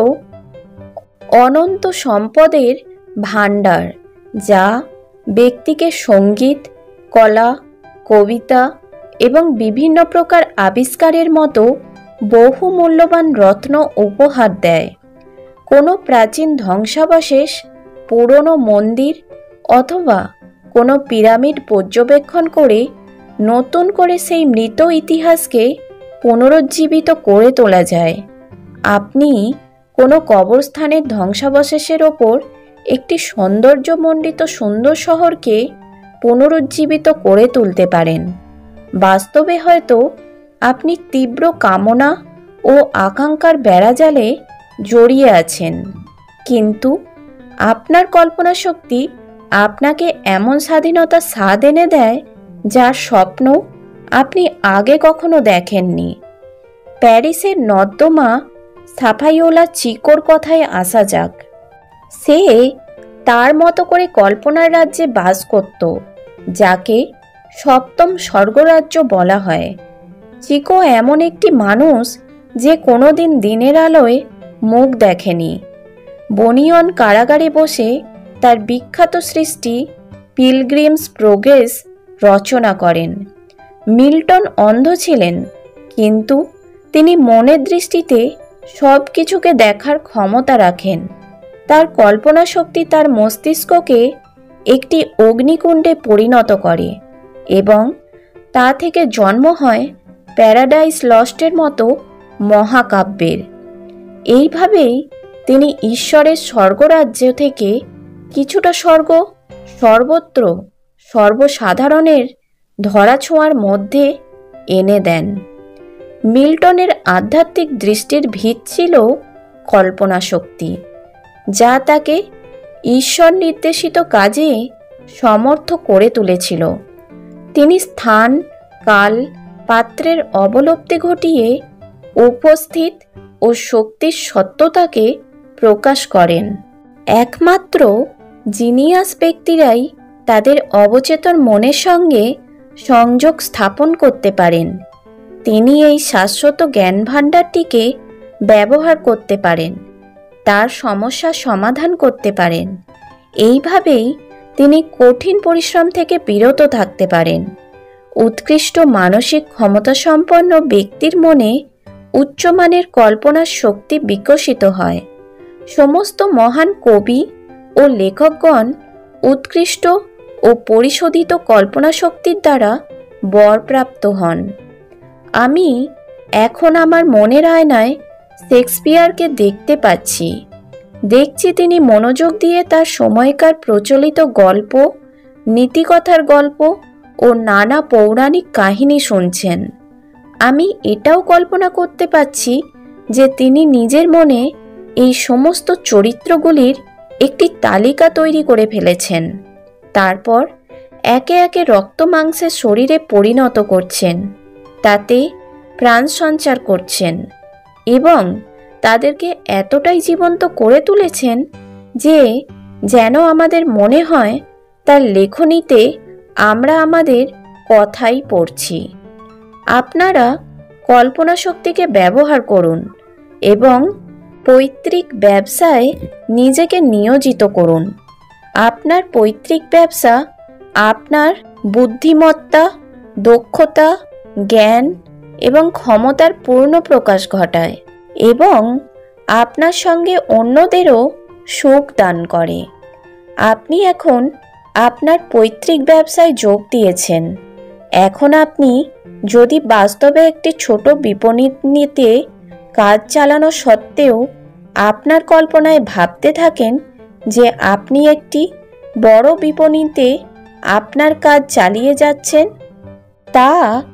অনন্ত সম্পদের ভাণ্ডার, যা ব্যক্তিকে সঙ্গীত, কলা, কবিতা এবং বিভিন্ন প্রকার আবিষ্কারের মতো বহু মূল্যবান রত্ন উপহার দেয়। কোনো প্রাচীন ধ্বংসাবশেষ, পুরনো মন্দির অথবা কোনো পিরামিড পর্যবেক্ষণ করে নতুন করে সেই মৃত ইতিহাসকে পুনরুজ্জীবিত করে তোলা যায়। আপনি কোনো কবরস্থানের ধ্বংসাবশেষের ওপর একটি সৌন্দর্যমণ্ডিত সুন্দর শহরকে পুনরুজ্জীবিত করে তুলতে পারেন। বাস্তবে হয়তো আপনি তীব্র কামনা ও আকাঙ্ক্ষার বেড়াজালে জড়িয়ে আছেন, কিন্তু আপনার কল্পনা শক্তি আপনাকে এমন স্বাধীনতার স্বাদ এনে দেয় যার স্বপ্ন আপনি আগে কখনো দেখেননি। প্যারিসের নর্দমা সাফাইওলা চিকোর কথায় আসা যাক। সে তার মতো করে কল্পনার রাজ্যে বাস করত, যাকে সপ্তম স্বর্গরাজ্য বলা হয়। চিকো এমন একটি মানুষ যে কোনোদিন দিনের আলোয় মুখ দেখেনি। বনিয়ন কারাগারে বসে তার বিখ্যাত সৃষ্টি পিলগ্রিমস প্রোগ্রেস রচনা করেন। মিল্টন অন্ধ ছিলেন, কিন্তু তিনি মনের দৃষ্টিতে সব কিছুকে দেখার ক্ষমতা রাখেন। তার কল্পনা শক্তি তার মস্তিষ্ককে একটি অগ্নিকুণ্ডে পরিণত করে এবং তা থেকে জন্ম হয় প্যারাডাইস লস্টের মতো মহাকাব্যের। এইভাবেই তিনি ঈশ্বরের স্বর্গরাজ্য থেকে কিছুটা স্বর্গ সর্বত্র সর্বসাধারণের ধরাছোঁয়ার মধ্যে এনে দেন। মিল্টনের আধ্যাত্মিক দৃষ্টির ভিত ছিল কল্পনা শক্তি, যা তাকে ঈশ্বর নির্দেশিত কাজে সমর্থ করে তুলেছিল। তিনি স্থান, কাল, পাত্রের অবলব্ধি ঘটিয়ে উপস্থিত ও শক্তির সত্যতাকে প্রকাশ করেন। একমাত্র জিনিয়াস ব্যক্তিরাই তাদের অবচেতন মনের সঙ্গে সংযোগ স্থাপন করতে পারেন। তিনি এই শাশ্বত জ্ঞান ভাণ্ডারটিকে ব্যবহার করতে পারেন, তার সমস্যার সমাধান করতে পারেন। এইভাবেই তিনি কঠিন পরিশ্রম থেকে বিরত থাকতে পারেন। উৎকৃষ্ট মানসিক ক্ষমতাসম্পন্ন ব্যক্তির মনে উচ্চমানের কল্পনার শক্তি বিকশিত হয়। সমস্ত মহান কবি ও লেখকগণ উৎকৃষ্ট ও পরিশোধিত কল্পনা শক্তির দ্বারা বরপ্রাপ্ত হন। আমি এখন আমার মনের আয়নায় শেক্সপিয়ারকে দেখতে পাচ্ছি। দেখছি তিনি মনোযোগ দিয়ে তার সময়কার প্রচলিত গল্প, নীতিকথার গল্প ও নানা পৌরাণিক কাহিনী শুনছেন। আমি এটাও কল্পনা করতে পারছি যে তিনি নিজের মনে এই সমস্ত চরিত্রগুলির একটি তালিকা তৈরি করে ফেলেছেন। তারপর একে একে রক্ত মাংসের শরীরে পরিণত করছেন, তাতে প্রাণ সঞ্চার করছেন এবং তাদেরকে এতটাই জীবন্ত করে তুলেছেন যে যেন আমাদের মনে হয় তার লেখনীতে আমরা আমাদের কথাই পড়ছি। আপনারা কল্পনা শক্তিকে ব্যবহার করুন এবং পৈতৃক ব্যবসায় নিজেকে নিয়োজিত করুন। আপনার পৈতৃক ব্যবসা আপনার বুদ্ধিমত্তা, দক্ষতা, জ্ঞান এবং ক্ষমতার পূর্ণ প্রকাশ ঘটায় এবং আপনার সঙ্গে অন্যদেরও সুখ দান করে। আপনি এখন আপনার পৈতৃক ব্যবসায় যোগ দিয়েছেন। এখন আপনি যদি বাস্তবে একটি ছোট বিপণিতে কাজ চালানো সত্ত্বেও আপনার কল্পনায় ভাবতে থাকেন যে আপনি একটি বড় বিপণিতে আপনার কাজ চালিয়ে যাচ্ছেন, তা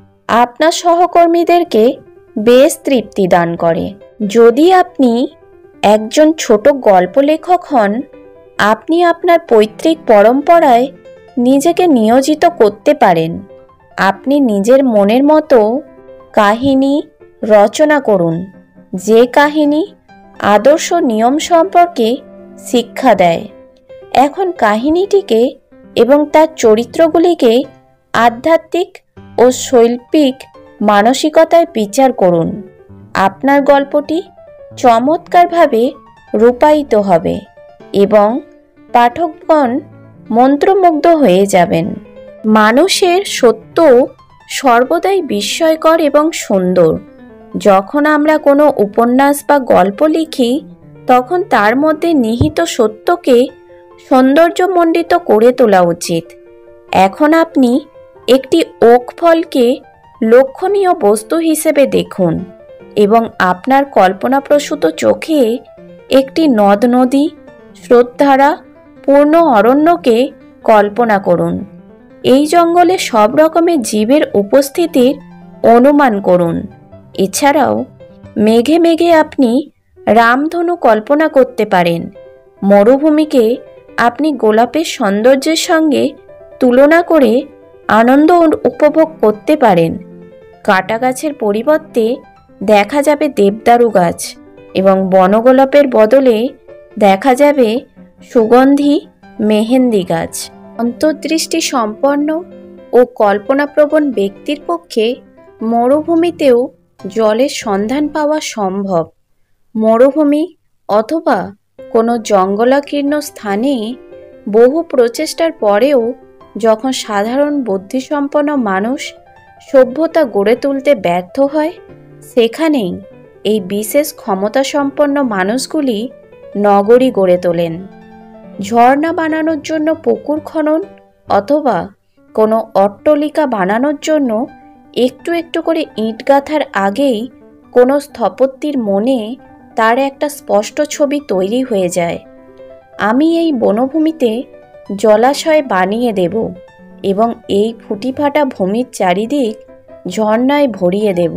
আপনার সহকর্মীদেরকে বেশ তৃপ্তি দান করে। যদি আপনি একজন ছোট গল্প লেখক হন, আপনি আপনার পৈতৃক পরম্পরায় নিজেকে নিয়োজিত করতে পারেন। আপনি নিজের মনের মতো কাহিনী রচনা করুন, যে কাহিনী আদর্শ নিয়ম সম্পর্কে শিক্ষা দেয়। এখন কাহিনীটিকে এবং তার চরিত্রগুলিকে আধ্যাত্মিক ও শৈল্পিক মানসিকতায় বিচার করুন। আপনার গল্পটি চমৎকারভাবে রূপায়িত হবে এবং পাঠকগণ মন্ত্রমুগ্ধ হয়ে যাবেন। মানুষের সত্য সর্বদাই বিস্ময়কর এবং সুন্দর। যখন আমরা কোনো উপন্যাস বা গল্প লিখি, তখন তার মধ্যে নিহিত সত্যকে সৌন্দর্যমণ্ডিত করে তোলা উচিত। এখন আপনি একটি ওক ফলকে লক্ষণীয় বস্তু হিসেবে দেখুন এবং আপনার কল্পনাপ্রসূত চোখে একটি নদ নদী, স্রোতধারা পূর্ণ অরণ্যকে কল্পনা করুন। এই জঙ্গলে সব রকমের জীবের উপস্থিতির অনুমান করুন। এছাড়াও মেঘে মেঘে আপনি রামধনু কল্পনা করতে পারেন। মরুভূমিকে আপনি গোলাপের সৌন্দর্যের সঙ্গে তুলনা করে আনন্দ উপভোগ করতে পারেন। কাটা গাছের পরিবর্তে দেখা যাবে দেবদারু গাছ এবং বনগোলাপের বদলে দেখা যাবে সুগন্ধি মেহেন্দি গাছ। অন্তর্দৃষ্টি সম্পন্ন ও কল্পনাপ্রবণ ব্যক্তির পক্ষে মরুভূমিতেও জলের সন্ধান পাওয়া সম্ভব। মরুভূমি অথবা কোনো জঙ্গলাকীর্ণ স্থানে বহু প্রচেষ্টার পরেও যখন সাধারণ বুদ্ধিসম্পন্ন মানুষ সভ্যতা গড়ে তুলতে ব্যর্থ হয়, সেখানেই এই বিশেষ ক্ষমতাসম্পন্ন মানুষগুলি নগরী গড়ে তোলেন। ঝর্ণা বানানোর জন্য পুকুর খনন অথবা কোনো অট্টালিকা বানানোর জন্য একটু একটু করে ইট গাঁথার আগেই কোনো স্থপতির মনে তার একটা স্পষ্ট ছবি তৈরি হয়ে যায়। আমি এই বনভূমিতে জলাশয় বানিয়ে দেব এবং এই ফুটিফাটা ভূমির চারিদিক ঝর্ণায় ভরিয়ে দেব।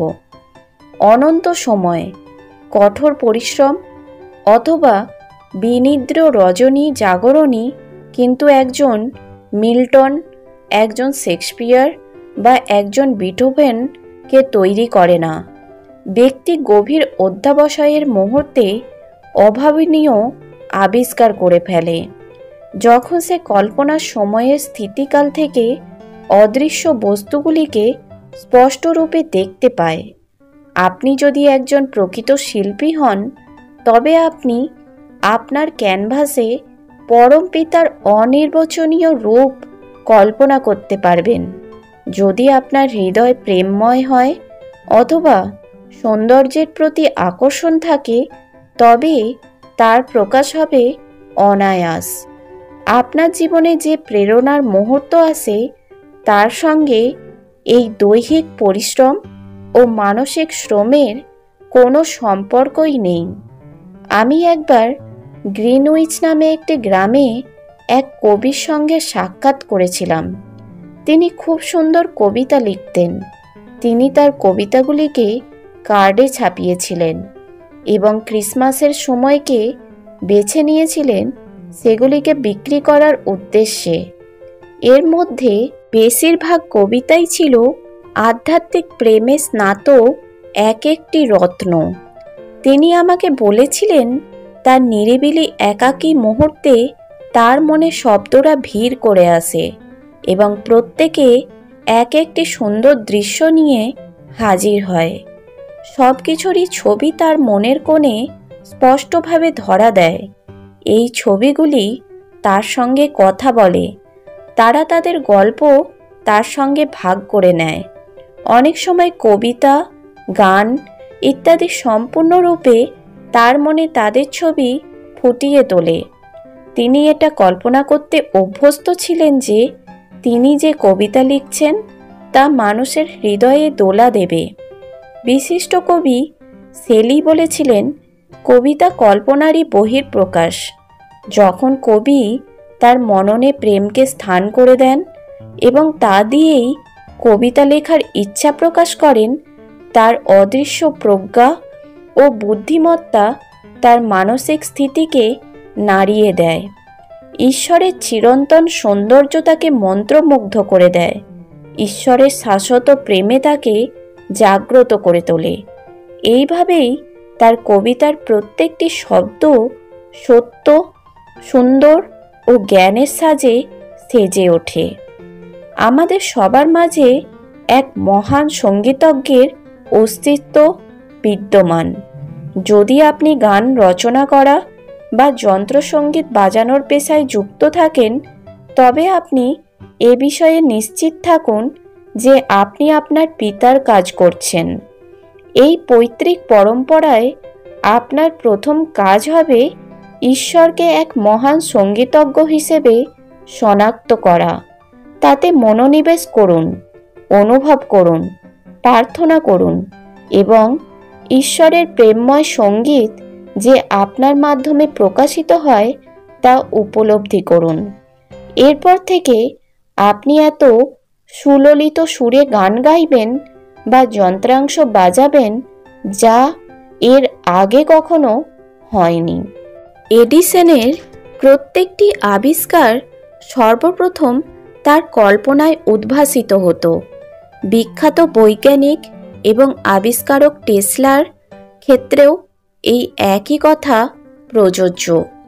অনন্ত সময়, কঠোর পরিশ্রম অথবা বিনিদ্র রজনী জাগরণী কিন্তু একজন মিল্টন, একজন শেক্সপিয়ার বা একজন বিটোভেনকে তৈরি করে না। ব্যক্তি গভীর অধ্যবসায়ের মুহূর্তে অভাবনীয় আবিষ্কার করে ফেলে। যখন সে কল্পনার সময়ের স্থিতিকাল থেকে অদৃশ্য বস্তুগুলিকে স্পষ্টরূপে দেখতে পায়। আপনি যদি একজন প্রকৃত শিল্পী হন, তবে আপনি আপনার ক্যানভাসে পরম পিতার অনির্বচনীয় রূপ কল্পনা করতে পারবেন। যদি আপনার হৃদয় প্রেমময় হয় অথবা সৌন্দর্যের প্রতি আকর্ষণ থাকে, তবে তার প্রকাশ হবে অনায়াস। আপনার জীবনে যে প্রেরণার মুহূর্ত আসে, তার সঙ্গে এই দৈহিক পরিশ্রম ও মানসিক শ্রমের কোনো সম্পর্কই নেই। আমি একবার গ্রিনউইচ নামে একটি গ্রামে এক কবির সঙ্গে সাক্ষাৎ করেছিলাম। তিনি খুব সুন্দর কবিতা লিখতেন। তিনি তার কবিতাগুলিকে কার্ডে ছাপিয়েছিলেন এবং ক্রিসমাসের সময়কে বেছে নিয়েছিলেন সেগুলিকে বিক্রি করার উদ্দেশ্যে। এর মধ্যে বেশিরভাগ কবিতাই ছিল আধ্যাত্মিক প্রেমে স্নাত এক একটি রত্ন। তিনি আমাকে বলেছিলেন, তার নিরিবিলি একাকী মুহূর্তে তার মনে শব্দরা ভিড় করে আসে এবং প্রত্যেকে এক একটি সুন্দর দৃশ্য নিয়ে হাজির হয়। সব কিছুরই ছবি তার মনের কোণে স্পষ্টভাবে ধরা দেয়। এই ছবিগুলি তার সঙ্গে কথা বলে। তারা তাদের গল্প তার সঙ্গে ভাগ করে নেয়। অনেক সময় কবিতা, গান ইত্যাদি সম্পূর্ণরূপে তার মনে তাদের ছবি ফুটিয়ে তোলে। তিনি এটা কল্পনা করতে অভ্যস্ত ছিলেন যে তিনি যে কবিতা লিখছেন তা মানুষের হৃদয়ে দোলা দেবে। বিশিষ্ট কবি শেলি বলেছিলেন, কবিতা কল্পনারই বহিঃপ্রকাশ। যখন কবি তার মননে প্রেমকে স্থান করে দেন এবং তা দিয়েই কবিতা লেখার ইচ্ছা প্রকাশ করেন, তার অদৃশ্য প্রজ্ঞা ও বুদ্ধিমত্তা তার মানসিক স্থিতিকে নাড়িয়ে দেয়। ঈশ্বরের চিরন্তন সৌন্দর্য তাকে মন্ত্রমুগ্ধ করে দেয়। ঈশ্বরের শাশ্বত প্রেমে তাকে জাগ্রত করে তোলে। এইভাবেই তার কবিতার প্রত্যেকটি শব্দ সত্য, সুন্দর ও জ্ঞানের সাজে সেজে ওঠে। আমাদের সবার মাঝে এক মহান সঙ্গীতজ্ঞের অস্তিত্ব বিদ্যমান। যদি আপনি গান রচনা করা বা যন্ত্রসঙ্গীত বাজানোর পেশায় যুক্ত থাকেন, তবে আপনি এ বিষয়ে নিশ্চিত থাকুন যে আপনি আপনার পিতার কাজ করছেন। এই পৈতৃক পরম্পরায় আপনার প্রথম কাজ হবে ঈশ্বরকে এক মহান সঙ্গীতজ্ঞ হিসেবে শনাক্ত করা। তাতে মনোনিবেশ করুন, অনুভব করুন, প্রার্থনা করুন এবং ঈশ্বরের প্রেমময় সঙ্গীত যে আপনার মাধ্যমে প্রকাশিত হয় তা উপলব্ধি করুন। এরপর থেকে আপনি এত সুললিত সুরে গান গাইবেন বা যন্ত্রাংশ বাজাবেন যা এর আগে কখনো হয়নি। এডিসনের প্রত্যেকটি আবিষ্কার সর্বপ্রথম তার কল্পনায় উদ্ভাসিত হতো। বিখ্যাত বৈজ্ঞানিক এবং আবিষ্কারক টেসলার ক্ষেত্রেও এই একই কথা প্রযোজ্য।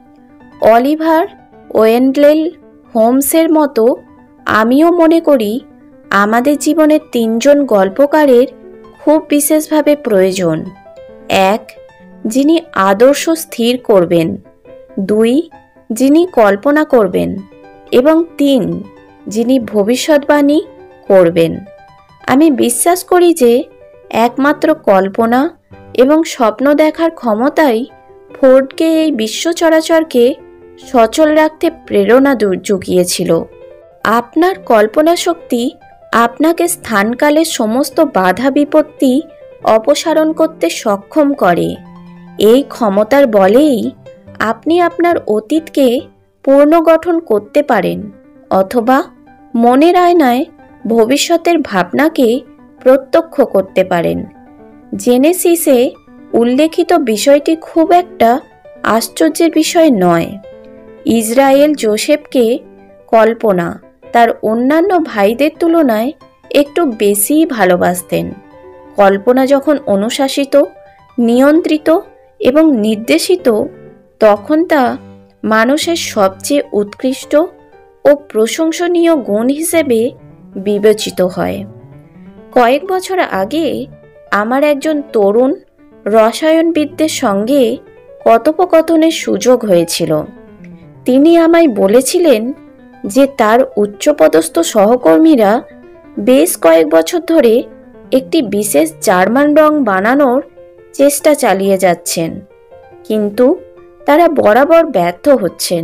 অলিভার ওয়েন্ডেল হোমসের মতো আমিও মনে করি আমাদের জীবনের তিনজন গল্পকারের খুব বিশেষভাবে প্রয়োজন। 1. যিনি আদর্শ স্থির করবেন, 2. যিনি কল্পনা করবেন এবং 3. যিনি ভবিষ্যৎবাণী করবেন। আমি বিশ্বাস করি যে একমাত্র কল্পনা এবং স্বপ্ন দেখার ক্ষমতাই ফোর্ডকে এই বিশ্ব চরাচরকে সচল রাখতে প্রেরণা জুগিয়েছিল। আপনার কল্পনা শক্তি আপনাকে স্থানকালের সমস্ত বাধা বিপত্তি অপসারণ করতে সক্ষম করে। এই ক্ষমতার বলেই আপনি আপনার অতীতকে পুনর্গঠন করতে পারেন অথবা মনের আয়নায় ভবিষ্যতের ভাবনাকে প্রত্যক্ষ করতে পারেন। জেনেসিসে উল্লেখিত বিষয়টি খুব একটা আশ্চর্যের বিষয় নয়। ইসরায়েল যোসেফকে কল্পনা তার অন্যান্য ভাইদের তুলনায় একটু বেশিই ভালোবাসতেন। কল্পনা যখন অনুশাসিত, নিয়ন্ত্রিত এবং নির্দেশিত, তখন তা মানুষের সবচেয়ে উৎকৃষ্ট ও প্রশংসনীয় গুণ হিসেবে বিবেচিত হয়। কয়েক বছর আগে আমার একজন তরুণ রসায়নবিদদের সঙ্গে কথোপকথনের সুযোগ হয়েছিল। তিনি আমায় বলেছিলেন যে তার উচ্চপদস্থ সহকর্মীরা বেশ কয়েক বছর ধরে একটি বিশেষ জার্মান রং বানানোর চেষ্টা চালিয়ে যাচ্ছেন, কিন্তু তারা বরাবর ব্যর্থ হচ্ছেন।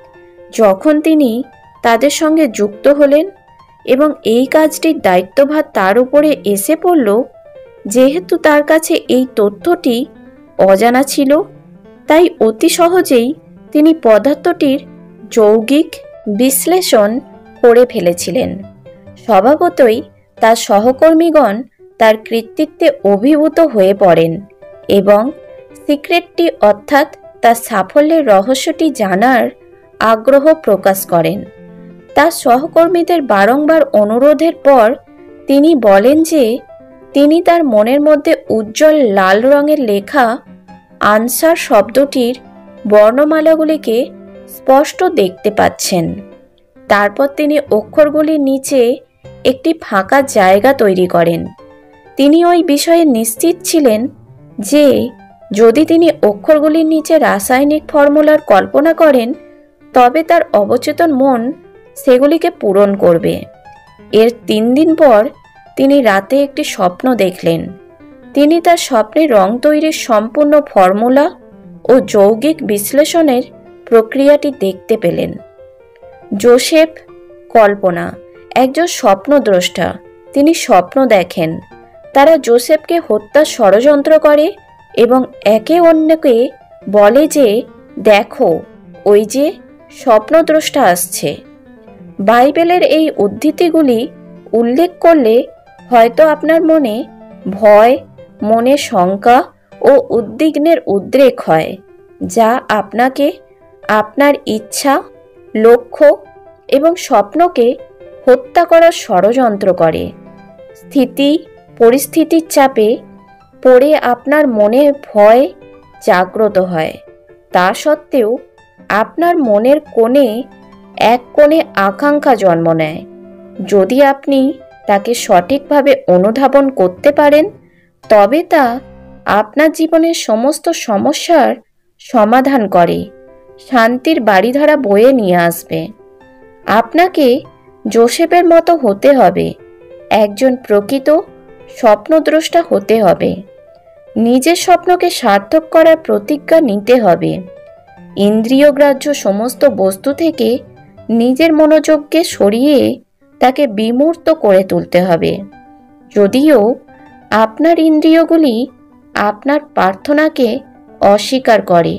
যখন তিনি তাদের সঙ্গে যুক্ত হলেন এবং এই কাজটির দায়িত্বভার তার উপরে এসে পড়ল, যেহেতু তার কাছে এই তথ্যটি অজানা ছিল, তাই অতি সহজেই তিনি পদার্থটির যৌগিক বিশ্লেষণ করে ফেলেছিলেন। স্বভাবতই তার সহকর্মীগণ তার কৃতিত্বে অভিভূত হয়ে পড়েন এবং সিক্রেটটি অর্থাৎ তার সাফল্যের রহস্যটি জানার আগ্রহ প্রকাশ করেন। তার সহকর্মীদের বারংবার অনুরোধের পর তিনি বলেন যে তিনি তার মনের মধ্যে উজ্জ্বল লাল রঙের লেখা আনসার শব্দটির বর্ণমালাগুলিকে স্পষ্ট দেখতে পাচ্ছেন। তারপর তিনি অক্ষরগুলির নিচে একটি ফাঁকা জায়গা তৈরি করেন। তিনি ওই বিষয়ে নিশ্চিত ছিলেন যে যদি তিনি অক্ষরগুলির নিচে রাসায়নিক ফর্মুলার কল্পনা করেন, তবে তার অবচেতন মন সেগুলিকে পূরণ করবে। এর 3 দিন পর তিনি রাতে একটি স্বপ্ন দেখলেন। তিনি তার স্বপ্নে রং তৈরির সম্পূর্ণ ফর্মুলা ও যৌগিক বিশ্লেষণের প্রক্রিয়াটি দেখতে পেলেন। জোসেফ কল্পনা একজন স্বপ্নদ্রষ্টা। তিনি স্বপ্ন দেখেন তারা জোসেফকে হত্যার ষড়যন্ত্র করে এবং একে অন্যকে বলে যে দেখো, ওই যে স্বপ্নদ্রষ্টা আসছে। বাইবেলের এই উদ্ধৃতিগুলি উল্লেখ করলে হয়তো আপনার মনে ভয়, মনে শঙ্কা ও উদ্বিগ্নের উদ্রেক হয়, যা আপনাকে আপনার ইচ্ছা, লক্ষ্য এবং স্বপ্নকে হত্যা করার ষড়যন্ত্র করে। পরিস্থিতির চাপে পড়ে আপনার মনে ভয় জাগ্রত হয়। তা সত্ত্বেও আপনার মনের এক কোণে আকাঙ্ক্ষা জন্ম নেয়। যদি আপনি তাকে সঠিকভাবে অনুধাবন করতে পারেন, তবে তা আপনার জীবনের সমস্ত সমস্যার সমাধান করে শান্তির বাড়িধারা বয়ে নিয়ে আসবে। আপনাকে জোসেফের মতো হতে হবে, একজন প্রকৃত স্বপ্নদ্রষ্টা হতে হবে। নিজের স্বপ্নকে সার্থক করার প্রতিজ্ঞা নিতে হবে। ইন্দ্রিয়গ্রাহ্য সমস্ত বস্তু থেকে নিজের মনোযোগকে সরিয়ে তাকে বিমূর্ত করে তুলতে হবে। যদিও আপনার ইন্দ্রিয়গুলি আপনার প্রার্থনাকে অস্বীকার করে,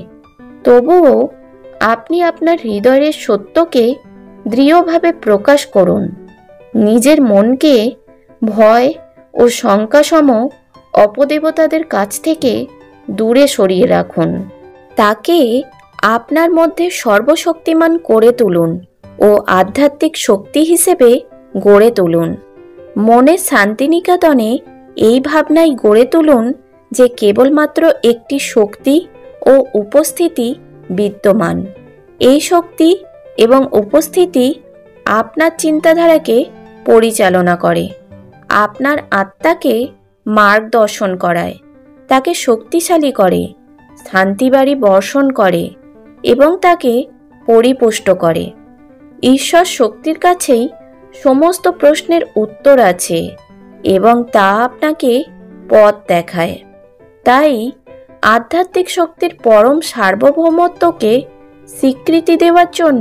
তবুও আপনি আপনার হৃদয়ের সত্যকে দৃঢ়ভাবে প্রকাশ করুন। নিজের মনকে ভয় ও শঙ্কাসম অপদেবতাদের কাছ থেকে দূরে সরিয়ে রাখুন। তাকে আপনার মধ্যে সর্বশক্তিমান করে তুলুন ও আধ্যাত্মিক শক্তি হিসেবে গড়ে তুলুন। মনের শান্তিনিকেতনে এই ভাবনাই গড়ে তুলুন যে কেবলমাত্র একটি শক্তি ও উপস্থিতি বিদ্যমান। এই শক্তি এবং উপস্থিতি আপনার চিন্তাধারাকে পরিচালনা করে, আপনার আত্মাকে মার্গদর্শন করায়, তাকে শক্তিশালী করে, শান্তিবাড়ি বর্ষণ করে এবং তাকে পরিপুষ্ট করে। ঈশ্বর শক্তির কাছেই সমস্ত প্রশ্নের উত্তর আছে এবং তা আপনাকে পথ দেখায়। তাই আধ্যাত্মিক শক্তির পরম সার্বভৌমত্বকে স্বীকৃতি দেওয়ার জন্য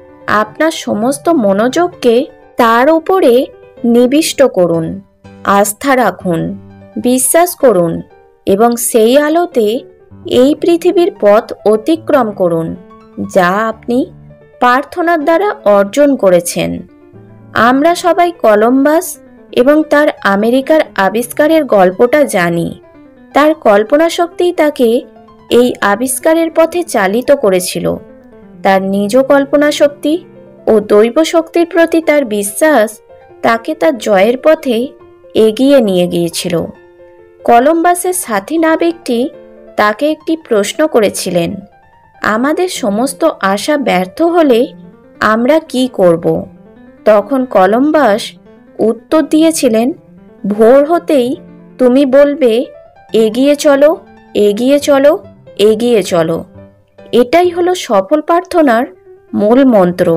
আপনার সমস্ত মনোযোগকে তার উপরে নিবিষ্ট করুন। আস্থা রাখুন, বিশ্বাস করুন এবং সেই আলোতে এই পৃথিবীর পথ অতিক্রম করুন যা আপনি প্রার্থনার দ্বারা অর্জন করেছেন। আমরা সবাই কলম্বাস এবং তার আমেরিকার আবিষ্কারের গল্পটা জানি। তার কল্পনা শক্তিই তাকে এই আবিষ্কারের পথে চালিত করেছিল। তার নিজ কল্পনা শক্তি ও দৈব শক্তির প্রতি তার বিশ্বাস তাকে তার জয়ের পথে এগিয়ে নিয়ে গিয়েছিল। কলম্বাসের সাথী নাবিকটি তাকে একটি প্রশ্ন করেছিলেন, আমাদের সমস্ত আশা ব্যর্থ হলে আমরা কি করব? তখন কলম্বাস উত্তর দিয়েছিলেন, ভোর হতেই তুমি বলবে, এগিয়ে চলো, এগিয়ে চলো, এগিয়ে চলো। এটাই হলো সফল প্রার্থনার মূল মন্ত্র।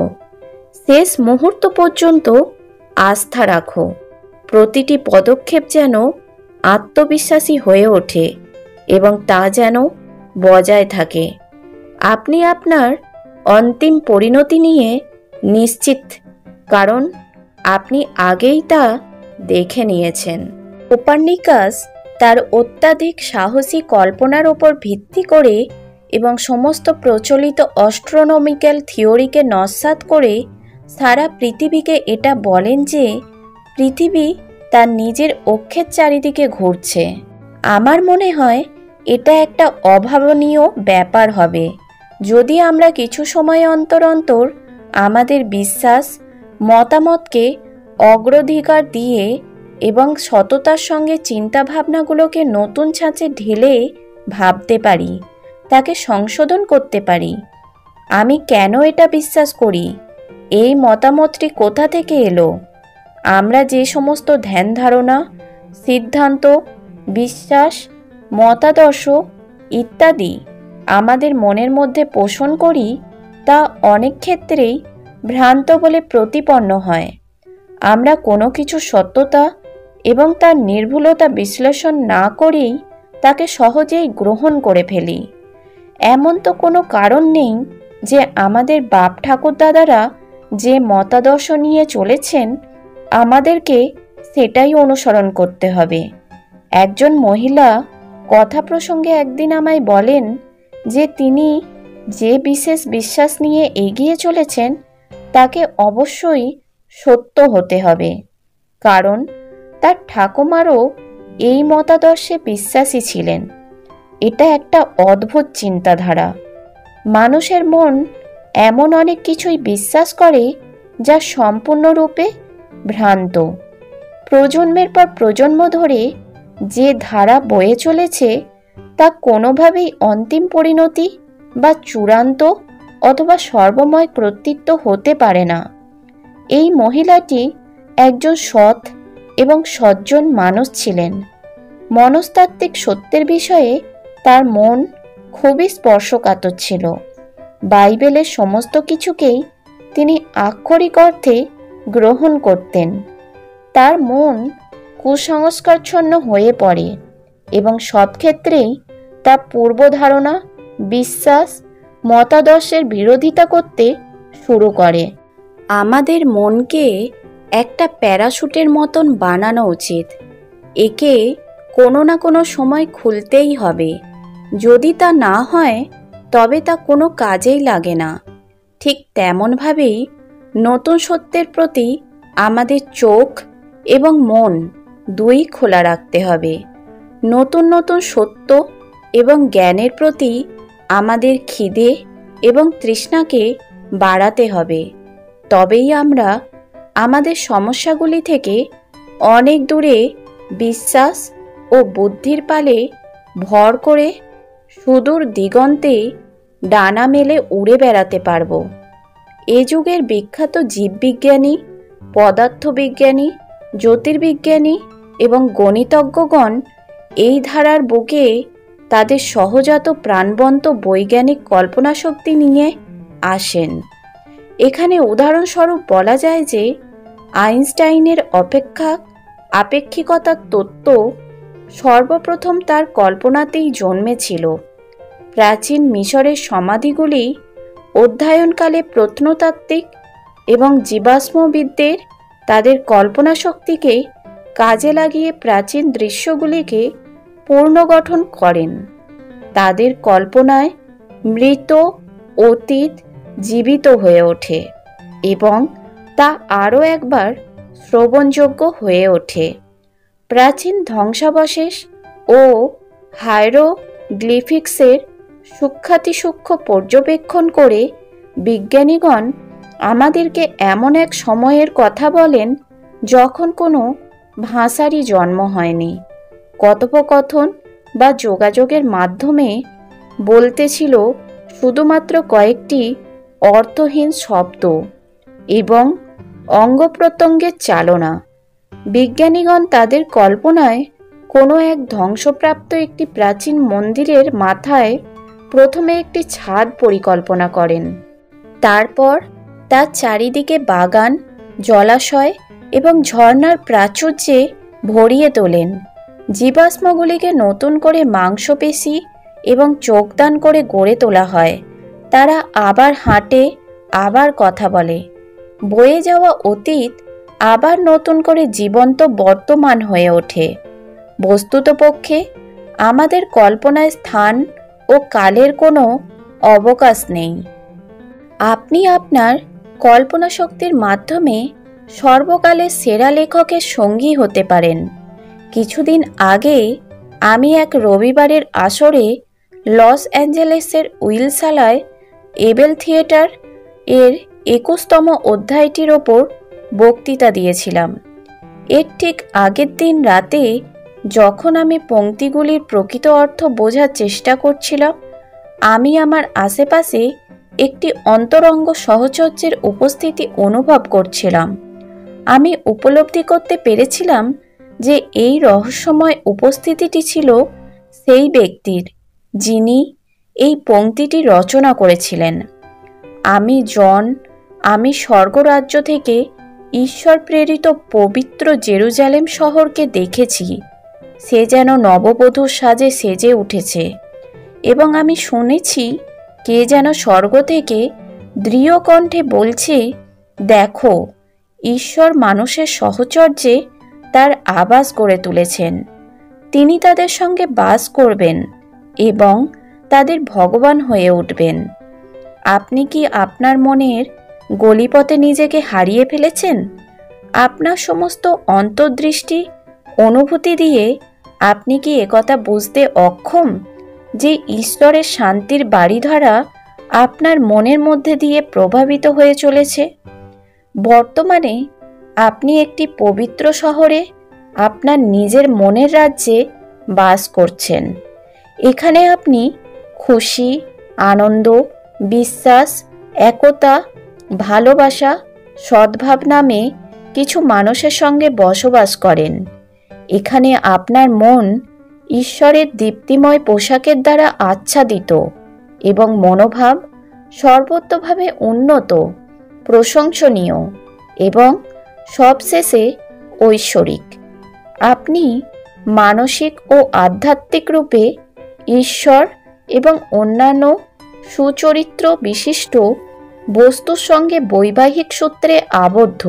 শেষ মুহূর্ত পর্যন্ত আস্থা রাখো। প্রতিটি পদক্ষেপ যেন আত্মবিশ্বাসী হয়ে ওঠে এবং তা যেন বজায় থাকে। আপনি আপনার অন্তিম পরিণতি নিয়ে নিশ্চিত, কারণ আপনি আগেই তা দেখে নিয়েছেন। কোপার্নিকাস তার অত্যাধিক সাহসী কল্পনার ওপর ভিত্তি করে এবং সমস্ত প্রচলিত অ্যাস্ট্রোনমিক্যাল থিওরিকে নস্যাৎ করে সারা পৃথিবীকে এটা বলেন যে পৃথিবী তার নিজের অক্ষের চারিদিকে ঘুরছে। আমার মনে হয় এটা একটা অভাবনীয় ব্যাপার হবে যদি আমরা কিছু সময় অন্তর অন্তর আমাদের বিশ্বাস, মতামতকে অগ্রাধিকার দিয়ে এবং সততার সঙ্গে চিন্তাভাবনাগুলোকে নতুন ছাঁচে ঢেলে ভাবতে পারি, তাকে সংশোধন করতে পারি। আমি কেন এটা বিশ্বাস করি? এই মতামতটি কোথা থেকে এলো? আমরা যে সমস্ত ধ্যান ধারণা, সিদ্ধান্ত, বিশ্বাস, মতাদর্শ ইত্যাদি আমাদের মনের মধ্যে পোষণ করি তা অনেক ক্ষেত্রেই ভ্রান্ত বলে প্রতিপন্ন হয়। আমরা কোনো কিছু সত্যতা এবং তার নির্ভুলতা বিশ্লেষণ না করেই তাকে সহজেই গ্রহণ করে ফেলি। এমন তো কোনো কারণ নেই যে আমাদের বাপ ঠাকুরদাদারা যে মতাদর্শ নিয়ে চলেছেন আমাদেরকে সেটাই অনুসরণ করতে হবে। একজন মহিলা কথা প্রসঙ্গে একদিন আমায় বলেন যে তিনি যে বিশেষ বিশ্বাস নিয়ে এগিয়ে চলেছেন তাকে অবশ্যই সত্য হতে হবে, কারণ তার ঠাকুমারও এই মতাদর্শে বিশ্বাসী ছিলেন। এটা একটা অদ্ভুত চিন্তাধারা। মানুষের মন এমন অনেক কিছুই বিশ্বাস করে যা সম্পূর্ণরূপে ভ্রান্ত। প্রজন্মের পর প্রজন্ম ধরে যে ধারা বয়ে চলেছে তা কোনোভাবেই অন্তিম পরিণতি বা চূড়ান্ত অথবা সর্বময় কর্তৃত্ব হতে পারে না। এই মহিলাটি একজন সৎ এবং সজ্জন মানুষ ছিলেন। মনস্তাত্ত্বিক সত্যের বিষয়ে তার মন খুবই স্পর্শকাতর ছিল। বাইবেলের সমস্ত কিছুকেই তিনি আক্ষরিক অর্থে গ্রহণ করতেন। তার মন কুসংস্কারচ্ছন্ন হয়ে পড়ে এবং সব ক্ষেত্রেই তা পূর্বধারণা, বিশ্বাস, মতাদর্শের বিরোধিতা করতে শুরু করে। আমাদের মনকে একটা প্যারাশুটের মতন বানানো উচিত। একে কোনো না কোনো সময় খুলতেই হবে। যদি তা না হয় তবে তা কোনো কাজেই লাগে না। ঠিক তেমনভাবেই নতুন সত্যের প্রতি আমাদের চোখ এবং মন দুই খোলা রাখতে হবে। নতুন নতুন সত্য এবং জ্ঞানের প্রতি আমাদের খিদে এবং তৃষ্ণাকে বাড়াতে হবে। তবেই আমরা আমাদের সমস্যাগুলি থেকে অনেক দূরে বিশ্বাস ও বুদ্ধির পালে ভর করে সুদূর দিগন্তে ডানা মেলে উড়ে বেড়াতে পারব। এ যুগের বিখ্যাত জীববিজ্ঞানী, পদার্থবিজ্ঞানী, জ্যোতির্বিজ্ঞানী এবং গণিতজ্ঞগণ এই ধারার বুকে তাদের সহজাত প্রাণবন্ত বৈজ্ঞানিক কল্পনাশক্তি নিয়ে আসেন। এখানে উদাহরণস্বরূপ বলা যায় যে আইনস্টাইনের আপেক্ষিকতার তত্ত্ব সর্বপ্রথম তার কল্পনাতেই জন্মেছিল। প্রাচীন মিশরের সমাধিগুলি অধ্যয়নকালে প্রত্নতাত্ত্বিক এবং জীবাশ্মবিদদের তাদের কল্পনাশক্তিকে কাজে লাগিয়ে প্রাচীন দৃশ্যগুলিকে পুনর্গঠন করেন। তাদের কল্পনায় মৃত অতীত জীবিত হয়ে ওঠে এবং তা আরও একবার শ্রবণযোগ্য হয়ে ওঠে। প্রাচীন ধ্বংসাবশেষ ও হাইরোগ্লিফিক্সের সূক্ষ্মাতিসূক্ষ্ম পর্যবেক্ষণ করে বিজ্ঞানীগণ আমাদেরকে এমন এক সময়ের কথা বলেন যখন কোনো ভাষারই জন্ম হয়নি। কথোপকথন বা যোগাযোগের মাধ্যমে বলতেছিল শুধুমাত্র কয়েকটি অর্থহীন শব্দ এবং অঙ্গপ্রত্যঙ্গের চালনা। বিজ্ঞানীগণ তাদের কল্পনায় কোনো এক ধ্বংসপ্রাপ্ত একটি প্রাচীন মন্দিরের মাথায় প্রথমে একটি ছাদ পরিকল্পনা করেন। তারপর তার চারিদিকে বাগান, জলাশয় এবং ঝর্ণার প্রাচুর্যে ভরিয়ে তোলেন। জীবাশ্মগুলিকে নতুন করে মাংসপেশি এবং চোখদান করে গড়ে তোলা হয়। তারা আবার হাঁটে, আবার কথা বলে। বয়ে যাওয়া অতীত আবার নতুন করে জীবন্ত বর্তমান হয়ে ওঠে। বস্তুতপক্ষে আমাদের কল্পনায় স্থান ও কালের কোনো অবকাশ নেই। আপনি আপনার কল্পনা শক্তির মাধ্যমে সর্বকালের সেরা লেখকের সঙ্গী হতে পারেন। কিছুদিন আগে আমি এক রবিবারের আসরে লস অ্যাঞ্জেলেসের উইলসালায় এবেল থিয়েটার এর 21তম অধ্যায়টির ওপর বক্তৃতা দিয়েছিলাম। এর ঠিক আগের দিন রাতে যখন আমি পংক্তিগুলির প্রকৃত অর্থ বোঝার চেষ্টা করছিলাম, আমি আমার আশেপাশে একটি অন্তরঙ্গ সহচর্যের উপস্থিতি অনুভব করছিলাম। আমি উপলব্ধি করতে পেরেছিলাম যে এই রহস্যময় উপস্থিতিটি ছিল সেই ব্যক্তির যিনি এই পংক্তিটি রচনা করেছিলেন। আমি স্বর্গরাজ্য থেকে ঈশ্বর প্রেরিত পবিত্র জেরুজালেম শহরকে দেখেছি। সে যেন নববধূর সাজে সেজে উঠেছে এবং আমি শুনেছি কে যেন স্বর্গ থেকে দৃঢ় কণ্ঠে বলছে, দেখো, ঈশ্বর মানুষের সহচর্যে তার আবাস গড়ে তুলেছেন। তিনি তাদের সঙ্গে বাস করবেন এবং তাদের ভগবান হয়ে উঠবেন। আপনি কি আপনার মনের গলিপথে নিজেকে হারিয়ে ফেলেছেন? আপনার সমস্ত অন্তর্দৃষ্টি, অনুভূতি দিয়ে আপনি কি একথা বুঝতে অক্ষম যে ঈশ্বরের শান্তির বাড়িধারা আপনার মনের মধ্যে দিয়ে প্রভাবিত হয়ে চলেছে? বর্তমানে আপনি একটি পবিত্র শহরে আপনার নিজের মনের রাজ্যে বাস করছেন। এখানে আপনি খুশি, আনন্দ, বিশ্বাস, একতা, ভালোবাসা, সদ্ভাব নামে কিছু মানুষের সঙ্গে বসবাস করেন। এখানে আপনার মন ঈশ্বরের দীপ্তিময় পোশাকের দ্বারা আচ্ছাদিত এবং মনোভাব সর্বতোভাবে উন্নত, প্রশংসনীয় এবং সবশেষে ঐশ্বরিক। আপনি মানসিক ও আধ্যাত্মিক রূপে ঈশ্বর এবং অন্যান্য সুচরিত্র বিশিষ্ট বস্তুর সঙ্গে বৈবাহিক সূত্রে আবদ্ধ।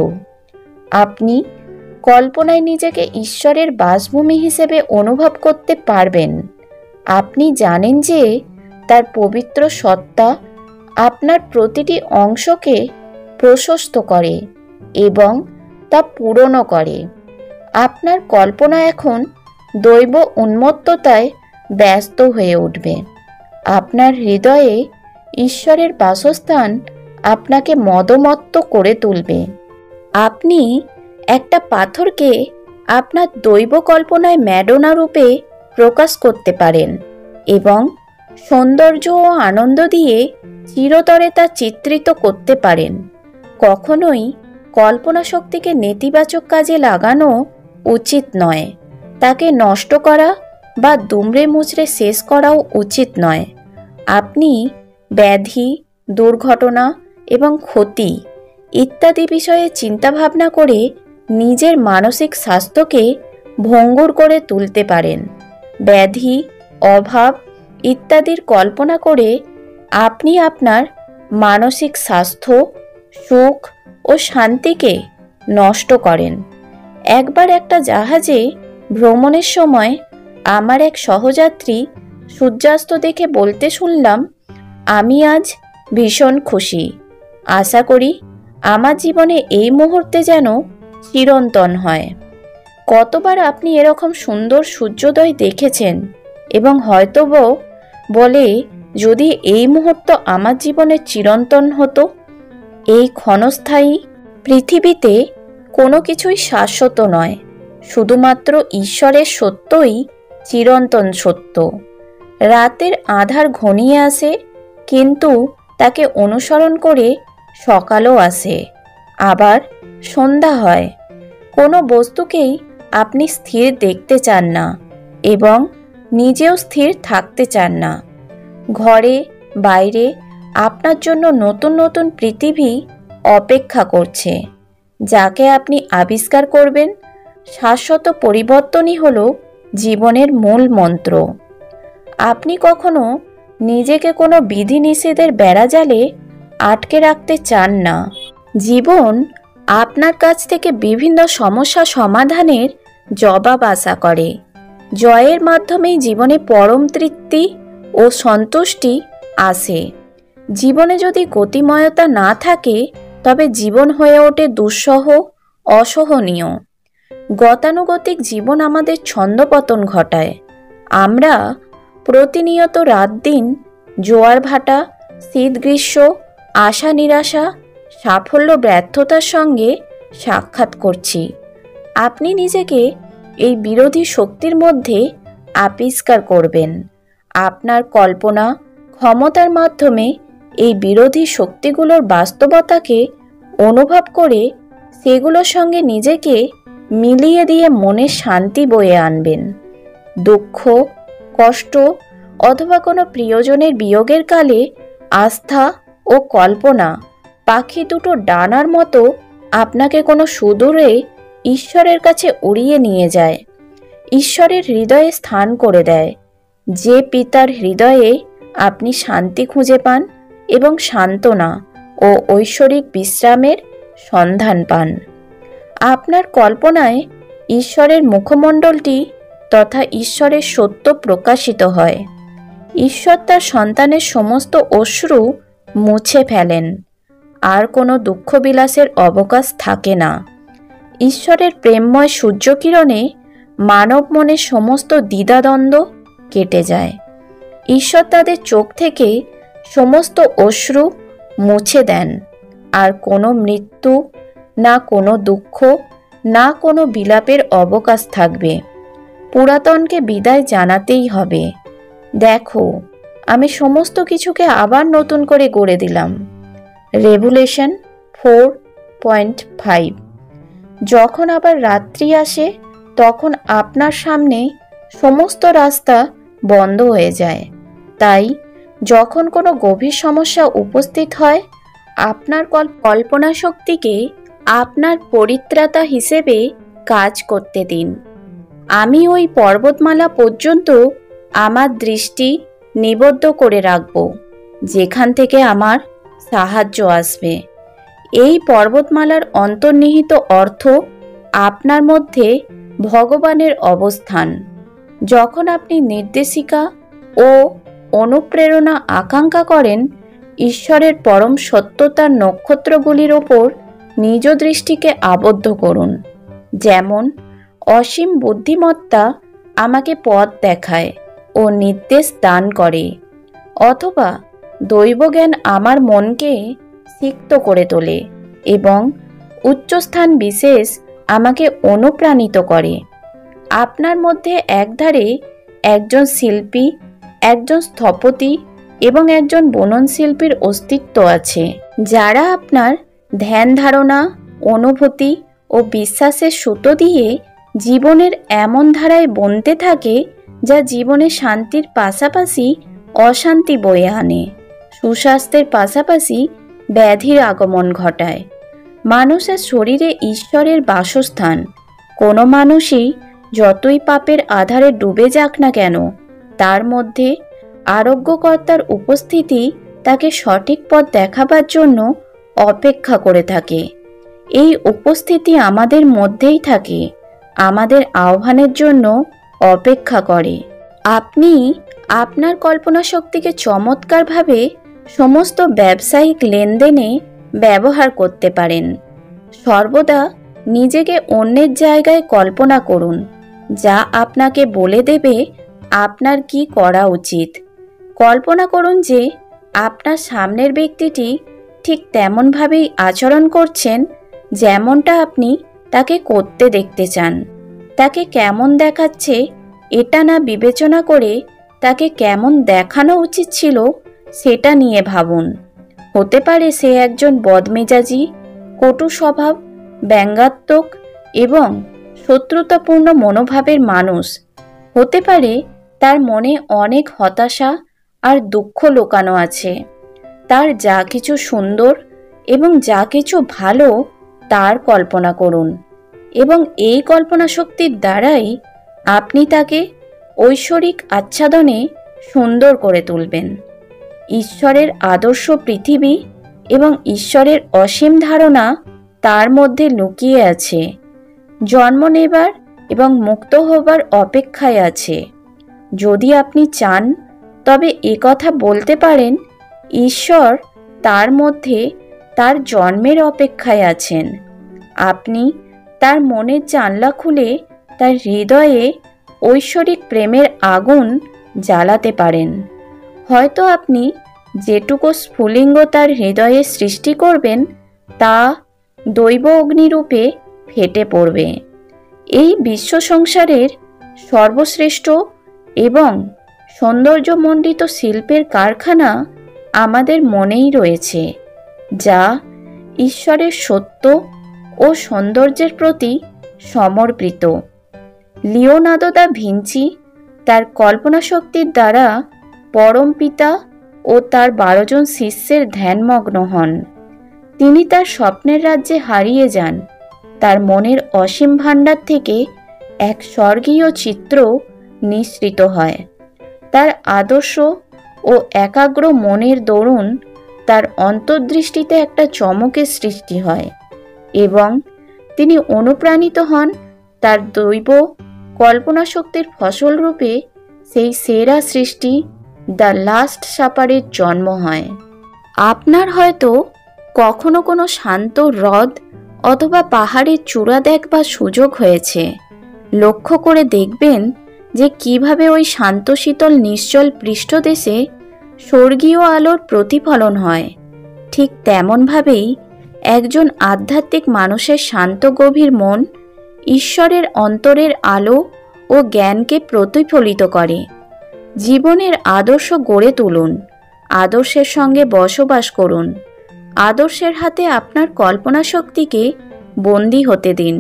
আপনি কল্পনায় নিজেকে ঈশ্বরের বাসভূমি হিসেবে অনুভব করতে পারবেন। আপনি জানেন যে তার পবিত্র সত্তা আপনার প্রতিটি অংশকে প্রশস্ত করে এবং তা পূরণ করে। আপনার কল্পনা এখন দৈব উন্মত্ততায় ব্যস্ত হয়ে উঠবে। আপনার হৃদয়ে ঈশ্বরের বাসস্থান আপনাকে মদমত্ত করে তুলবে। আপনি একটা পাথরকে আপনার দৈব কল্পনায় ম্যাডোনা রূপে প্রকাশ করতে পারেন এবং সৌন্দর্য ও আনন্দ দিয়ে চিরতরে তা চিত্রিত করতে পারেন। কখনোই কল্পনা শক্তিকে নেতিবাচক কাজে লাগানো উচিত নয়। তাকে নষ্ট করা বা দুমড়ে মুচড়ে শেষ করাও উচিত নয়। আপনি ব্যাধি, দুর্ঘটনা এবং ক্ষতি ইত্যাদি বিষয়ে চিন্তাভাবনা করে নিজের মানসিক স্বাস্থ্যকে ভঙ্গুর করে তুলতে পারেন। ব্যাধি, অভাব ইত্যাদির কল্পনা করে আপনি আপনার মানসিক স্বাস্থ্য, সুখ ও শান্তিকে নষ্ট করেন। একবার একটা জাহাজে ভ্রমণের সময় আমার এক সহযাত্রী সূর্যাস্ত দেখে বলতে শুনলাম, আমি আজ ভীষণ খুশি। আশা করি আমার জীবনে এই মুহূর্তে যেন চিরন্তন হয়। কতবার আপনি এরকম সুন্দর সূর্যোদয় দেখেছেন এবং হয়তোবা বলে, যদি এই মুহূর্ত আমার জীবনে চিরন্তন হতো। এই ক্ষণস্থায়ী পৃথিবীতে কোনো কিছুই শাশ্বত নয়, শুধুমাত্র ঈশ্বরের সত্যই চিরন্তন সত্য। রাতের আঁধার ঘনিয়ে আসে, কিন্তু তাকে অনুসরণ করে সকালও আসে, আবার সন্ধ্যা হয়। কোনো বস্তুকেই আপনি স্থির দেখতে চান না এবং নিজেও স্থির থাকতে চান না। ঘরে বাইরে আপনার জন্য নতুন নতুন পৃথিবী অপেক্ষা করছে, যাকে আপনি আবিষ্কার করবেন। শাশ্বত পরিবর্তনই হলো জীবনের মূল মন্ত্র। আপনি কখনো নিজেকে কোনো বিধিনিষেধের বেড়াজালে আটকে রাখতে চান না। জীবন আপনার কাছ থেকে বিভিন্ন সমস্যা সমাধানের জবাব আশা করে। জয়ের মাধ্যমেই জীবনে পরম তৃপ্তি ও সন্তুষ্টি আসে। জীবনে যদি গতিময়তা না থাকে তবে জীবন হয়ে ওঠে দুঃসহ, অসহনীয়। গতানুগতিক জীবন আমাদের ছন্দপতন ঘটায়। আমরা প্রতিনিয়ত রাত দিন জোয়ার ভাটা, শীত গ্রীষ্ম, আশা নিরাশা, সাফল্য ব্যর্থতার সঙ্গে সাক্ষাৎ করছি। আপনি নিজেকে এই বিরোধী শক্তির মধ্যে আবিষ্কার করবেন। আপনার কল্পনা ক্ষমতার মাধ্যমে এই বিরোধী শক্তিগুলোর বাস্তবতাকে অনুভব করে সেগুলোর সঙ্গে নিজেকে মিলিয়ে দিয়ে মনে শান্তি বয়ে আনবেন। দুঃখ, কষ্ট অথবা কোনো প্রিয়জনের বিয়োগের কালে আস্থা ও কল্পনা পাখি দুটো ডানার মতো আপনাকে কোনো সুদূরে ঈশ্বরের কাছে উড়িয়ে নিয়ে যায়, ঈশ্বরের হৃদয়ে স্থান করে দেয়। যে পিতার হৃদয়ে আপনি শান্তি খুঁজে পান এবং সান্ত্বনা ও ঐশ্বরিক বিশ্রামের সন্ধান পান। আপনার কল্পনায় ঈশ্বরের মুখমণ্ডলটি তথা ঈশ্বরের সত্য প্রকাশিত হয়। ঈশ্বর তার সন্তানের সমস্ত অশ্রু মুছে ফেলেন। আর কোনো দুঃখবিলাসের অবকাশ থাকে না। ঈশ্বরের প্রেমময় সূর্যকিরণে মানব মনের সমস্ত দ্বিধাদ্বন্দ্ব কেটে যায়। ঈশ্বর তাদের চোখ থেকে সমস্ত অশ্রু মুছে দেন। আর কোনো মৃত্যু, না কোনো দুঃখ, না কোনো বিলাপের অবকাশ থাকবে। পুরাতনকে বিদায় জানাতেই হবে। দেখো, আমি সমস্ত কিছুকে আবার নতুন করে গড়ে দিলাম। রেভুলেশন 4.5। যখন আবার রাত্রি আসে তখন আপনার সামনে সমস্ত রাস্তা বন্ধ হয়ে যায়। তাই যখন কোনো গভীর সমস্যা উপস্থিত হয়, আপনার কল্পনা শক্তিকে আপনার পরিত্রাতা হিসেবে কাজ করতে দিন। আমি ওই পর্বতমালা পর্যন্ত আমার দৃষ্টি নিবদ্ধ করে রাখব, যেখান থেকে আমার সাহায্য আসবে। এই পর্বতমালার অন্তর্নিহিত অর্থ আপনার মধ্যে ভগবানের অবস্থান। যখন আপনি নির্দেশিকা ও অনুপ্রেরণা আকাঙ্ক্ষা করেন, ঈশ্বরের পরম সত্যতার নক্ষত্রগুলির ওপর নিজ দৃষ্টিকে আবদ্ধ করুন। যেমন অসীম বুদ্ধিমত্তা আমাকে পথ দেখায় ও নির্দেশ দান করে, অথবা দৈবজ্ঞান আমার মনকে সিক্ত করে তোলে এবং উচ্চস্থান বিশেষ আমাকে অনুপ্রাণিত করে। আপনার মধ্যে একধারে একজন শিল্পী, একজন স্থপতি এবং একজন বুনন শিল্পীর অস্তিত্ব আছে, যারা আপনার ধ্যান ধারণা, অনুভূতি ও বিশ্বাসের সুতো দিয়ে জীবনের এমন ধারায় বুনতে থাকে যা জীবনে শান্তির পাশাপাশি অশান্তি বয়ে আনে, সুস্বাস্থ্যের পাশাপাশি ব্যাধির আগমন ঘটায়। মানুষের শরীরে ঈশ্বরের বাসস্থান। কোনো মানুষই যতই পাপের আধারে ডুবে যাক না কেন, তার মধ্যে আরোগ্যকর্তার উপস্থিতি তাকে সঠিক পথ দেখাবার জন্য অপেক্ষা করে থাকে। এই উপস্থিতি আমাদের মধ্যেই থাকে, আমাদের আহ্বানের জন্য অপেক্ষা করে। আপনি আপনার কল্পনা শক্তিকে চমৎকারভাবে সমস্ত ব্যবসায়িক লেনদেনে ব্যবহার করতে পারেন। সর্বদা নিজেকে অন্যের জায়গায় কল্পনা করুন, যা আপনাকে বলে দেবে আপনার কি করা উচিত। কল্পনা করুন যে আপনার সামনের ব্যক্তিটি ঠিক তেমনভাবেই আচরণ করছেন যেমনটা আপনি তাকে করতে দেখতে চান। তাকে কেমন দেখাচ্ছে এটা না বিবেচনা করে তাকে কেমন দেখানো উচিত ছিল সেটা নিয়ে ভাবুন। হতে পারে সে একজন বদমেজাজি, কটু স্বভাব, ব্যঙ্গাত্মক এবং শত্রুতাপূর্ণ মনোভাবের মানুষ। হতে পারে তার মনে অনেক হতাশা আর দুঃখ লুকানো আছে। তার যা কিছু সুন্দর এবং যা কিছু ভালো তার কল্পনা করুন এবং এই কল্পনা শক্তির দ্বারাই আপনি তাকে ঐশ্বরিক আচ্ছাদনে সুন্দর করে তুলবেন। ঈশ্বরের আদর্শ পৃথিবী এবং ঈশ্বরের অসীম ধারণা তার মধ্যে লুকিয়ে আছে, জন্ম নেবার এবং মুক্ত হবার অপেক্ষায় আছে। যদি আপনি চান তবে একথা বলতে পারেন, ঈশ্বর তার মধ্যে তার জন্মের অপেক্ষায় আছেন। আপনি তার মনের জানলা খুলে তার হৃদয়ে ঐশ্বরিক প্রেমের আগুন জ্বালাতে পারেন। হয়তো আপনি যেটুকু স্ফুলিঙ্গ তার হৃদয়ে সৃষ্টি করবেন তা দৈব অগ্নিরূপে ফেটে পড়বে। এই বিশ্ব সংসারের সর্বশ্রেষ্ঠ এবং সৌন্দর্যমণ্ডিত শিল্পের কারখানা আমাদের মনেই রয়েছে, যা ঈশ্বরের সত্য ও সৌন্দর্যের প্রতি সমর্পিত। লিওনার্দো দা ভিঞ্চি তার কল্পনা শক্তির দ্বারা পরম পিতা ও তার 12 জন শিষ্যের ধ্যানমগ্ন হন। তিনি তার স্বপ্নের রাজ্যে হারিয়ে যান। তার মনের অসীম ভাণ্ডার থেকে এক স্বর্গীয় চিত্র নিঃসৃত হয়। তার আদর্শ ও একাগ্র মনের দরুন তার অন্তর্দৃষ্টিতে একটা চমকের সৃষ্টি হয় এবং তিনি অনুপ্রাণিত হন। তার দৈব কল্পনা শক্তির ফসলরূপে সেই সেরা সৃষ্টি দ্য লাস্ট সাপারের জন্ম হয়। আপনার হয়তো কখনো কোনো শান্ত হ্রদ অথবা পাহাড়ের চূড়া দেখবার সুযোগ হয়েছে। লক্ষ্য করে দেখবেন যে কিভাবে ওই শান্ত শীতল নিশ্চল পৃষ্ঠদেশে স্বর্গীয় আলোর প্রতিফলন হয়। ঠিক তেমনভাবেই একজন আধ্যাত্মিক মানুষের শান্ত গভীর মন ঈশ্বরের অন্তরের আলো ও জ্ঞানকে প্রতিফলিত করে। জীবনের আদর্শ গড়ে তুলুন, আদর্শের সঙ্গে বসবাস করুন, আদর্শের হাতে আপনার কল্পনা শক্তিকে বন্দী হতে দিন,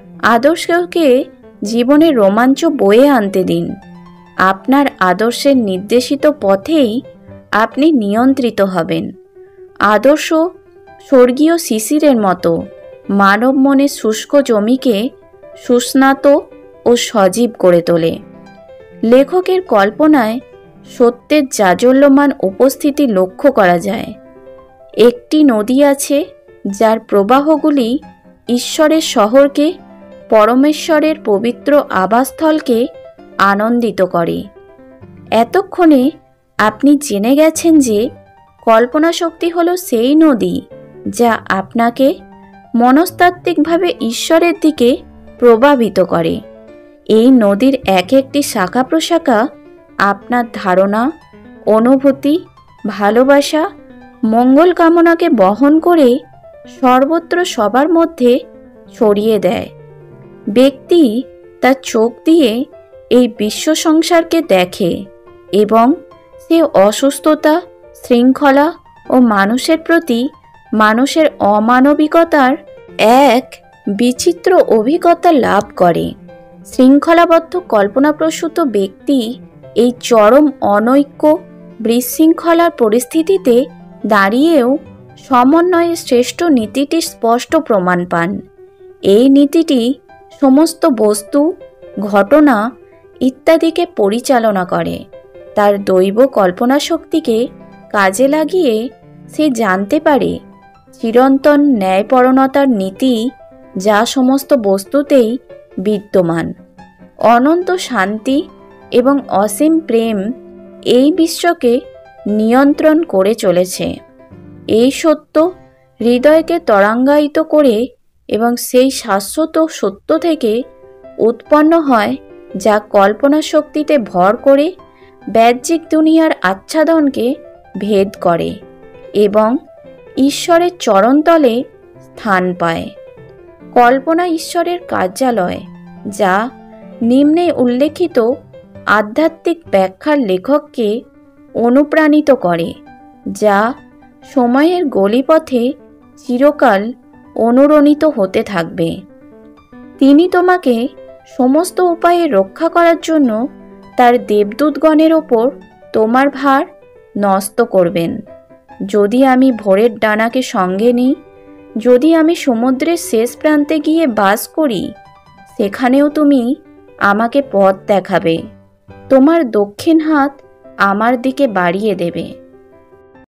আদর্শকে জীবনের রোমাঞ্চ বয়ে আনতে দিন। আপনার আদর্শের নির্দেশিত পথেই আপনি নিয়ন্ত্রিত হবেন। আদর্শ স্বর্গীয় শিশিরের মতো মানব মনের শুষ্ক জমিকে সুস্নাত ও সজীব করে তোলে। লেখকের কল্পনায় সত্যের জাজ্বল্যমান উপস্থিতি লক্ষ্য করা যায়। একটি নদী আছে যার প্রবাহগুলি ঈশ্বরের শহরকে, পরমেশ্বরের পবিত্র আবাসস্থলকে আনন্দিত করে। এতক্ষণে আপনি জেনে গেছেন যে কল্পনা শক্তি হলো সেই নদী যা আপনাকে মনস্তাত্ত্বিকভাবে ঈশ্বরের দিকে প্রভাবিত করে। এই নদীর এক একটি শাখা প্রশাখা আপনার ধারণা, অনুভূতি, ভালোবাসা, মঙ্গল কামনাকে বহন করে সর্বত্র সবার মধ্যে ছড়িয়ে দেয়। ব্যক্তি তার চোখ দিয়ে এই বিশ্ব সংসারকে দেখে এবং সে অসুস্থতা, শৃঙ্খলা ও মানুষের প্রতি মানুষের অমানবিকতার এক বিচিত্র অভিজ্ঞতা লাভ করে। শৃঙ্খলাবদ্ধ কল্পনাপ্রসূত ব্যক্তি এই চরম অনৈক্য, বিশৃঙ্খলার পরিস্থিতিতে দাঁড়িয়েও সমন্বয়ের শ্রেষ্ঠ নীতিটি স্পষ্ট প্রমাণ পান। এই নীতিটি সমস্ত বস্তু, ঘটনা ইত্যাদিকে পরিচালনা করে। তার দৈব কল্পনা শক্তিকে কাজে লাগিয়ে সে জানতে পারে চিরন্তন ন্যায়পরণতার নীতি যা সমস্ত বস্তুতেই বিদ্যমান। অনন্ত শান্তি এবং অসীম প্রেম এই বিশ্বকে নিয়ন্ত্রণ করে চলেছে। এই সত্য হৃদয়কে ত্বরাঙ্গায়িত করে এবং সেই শাশ্বত সত্য থেকে উৎপন্ন হয় যা কল্পনা শক্তিতে ভর করে বাহ্যিক দুনিয়ার আচ্ছাদনকে ভেদ করে এবং ঈশ্বরের চরণতলে স্থান পায়। কল্পনা ঈশ্বরের কার্যালয়, যা নিম্নে উল্লেখিত আধ্যাত্মিক ব্যাখ্যার লেখককে অনুপ্রাণিত করে, যা সময়ের গলিপথে চিরকাল অনুরণিত হতে থাকবে। তিনি তোমাকে সমস্ত উপায়ে রক্ষা করার জন্য তার দেবদূতগণের ওপর তোমার ভার ন্যস্ত করবেন। যদি আমি ভোরের ডানাকে সঙ্গে নিই, যদি আমি সমুদ্রের শেষ প্রান্তে গিয়ে বাস করি, সেখানেও তুমি আমাকে পথ দেখাবে, তোমার দক্ষিণ হাত আমার দিকে বাড়িয়ে দেবে।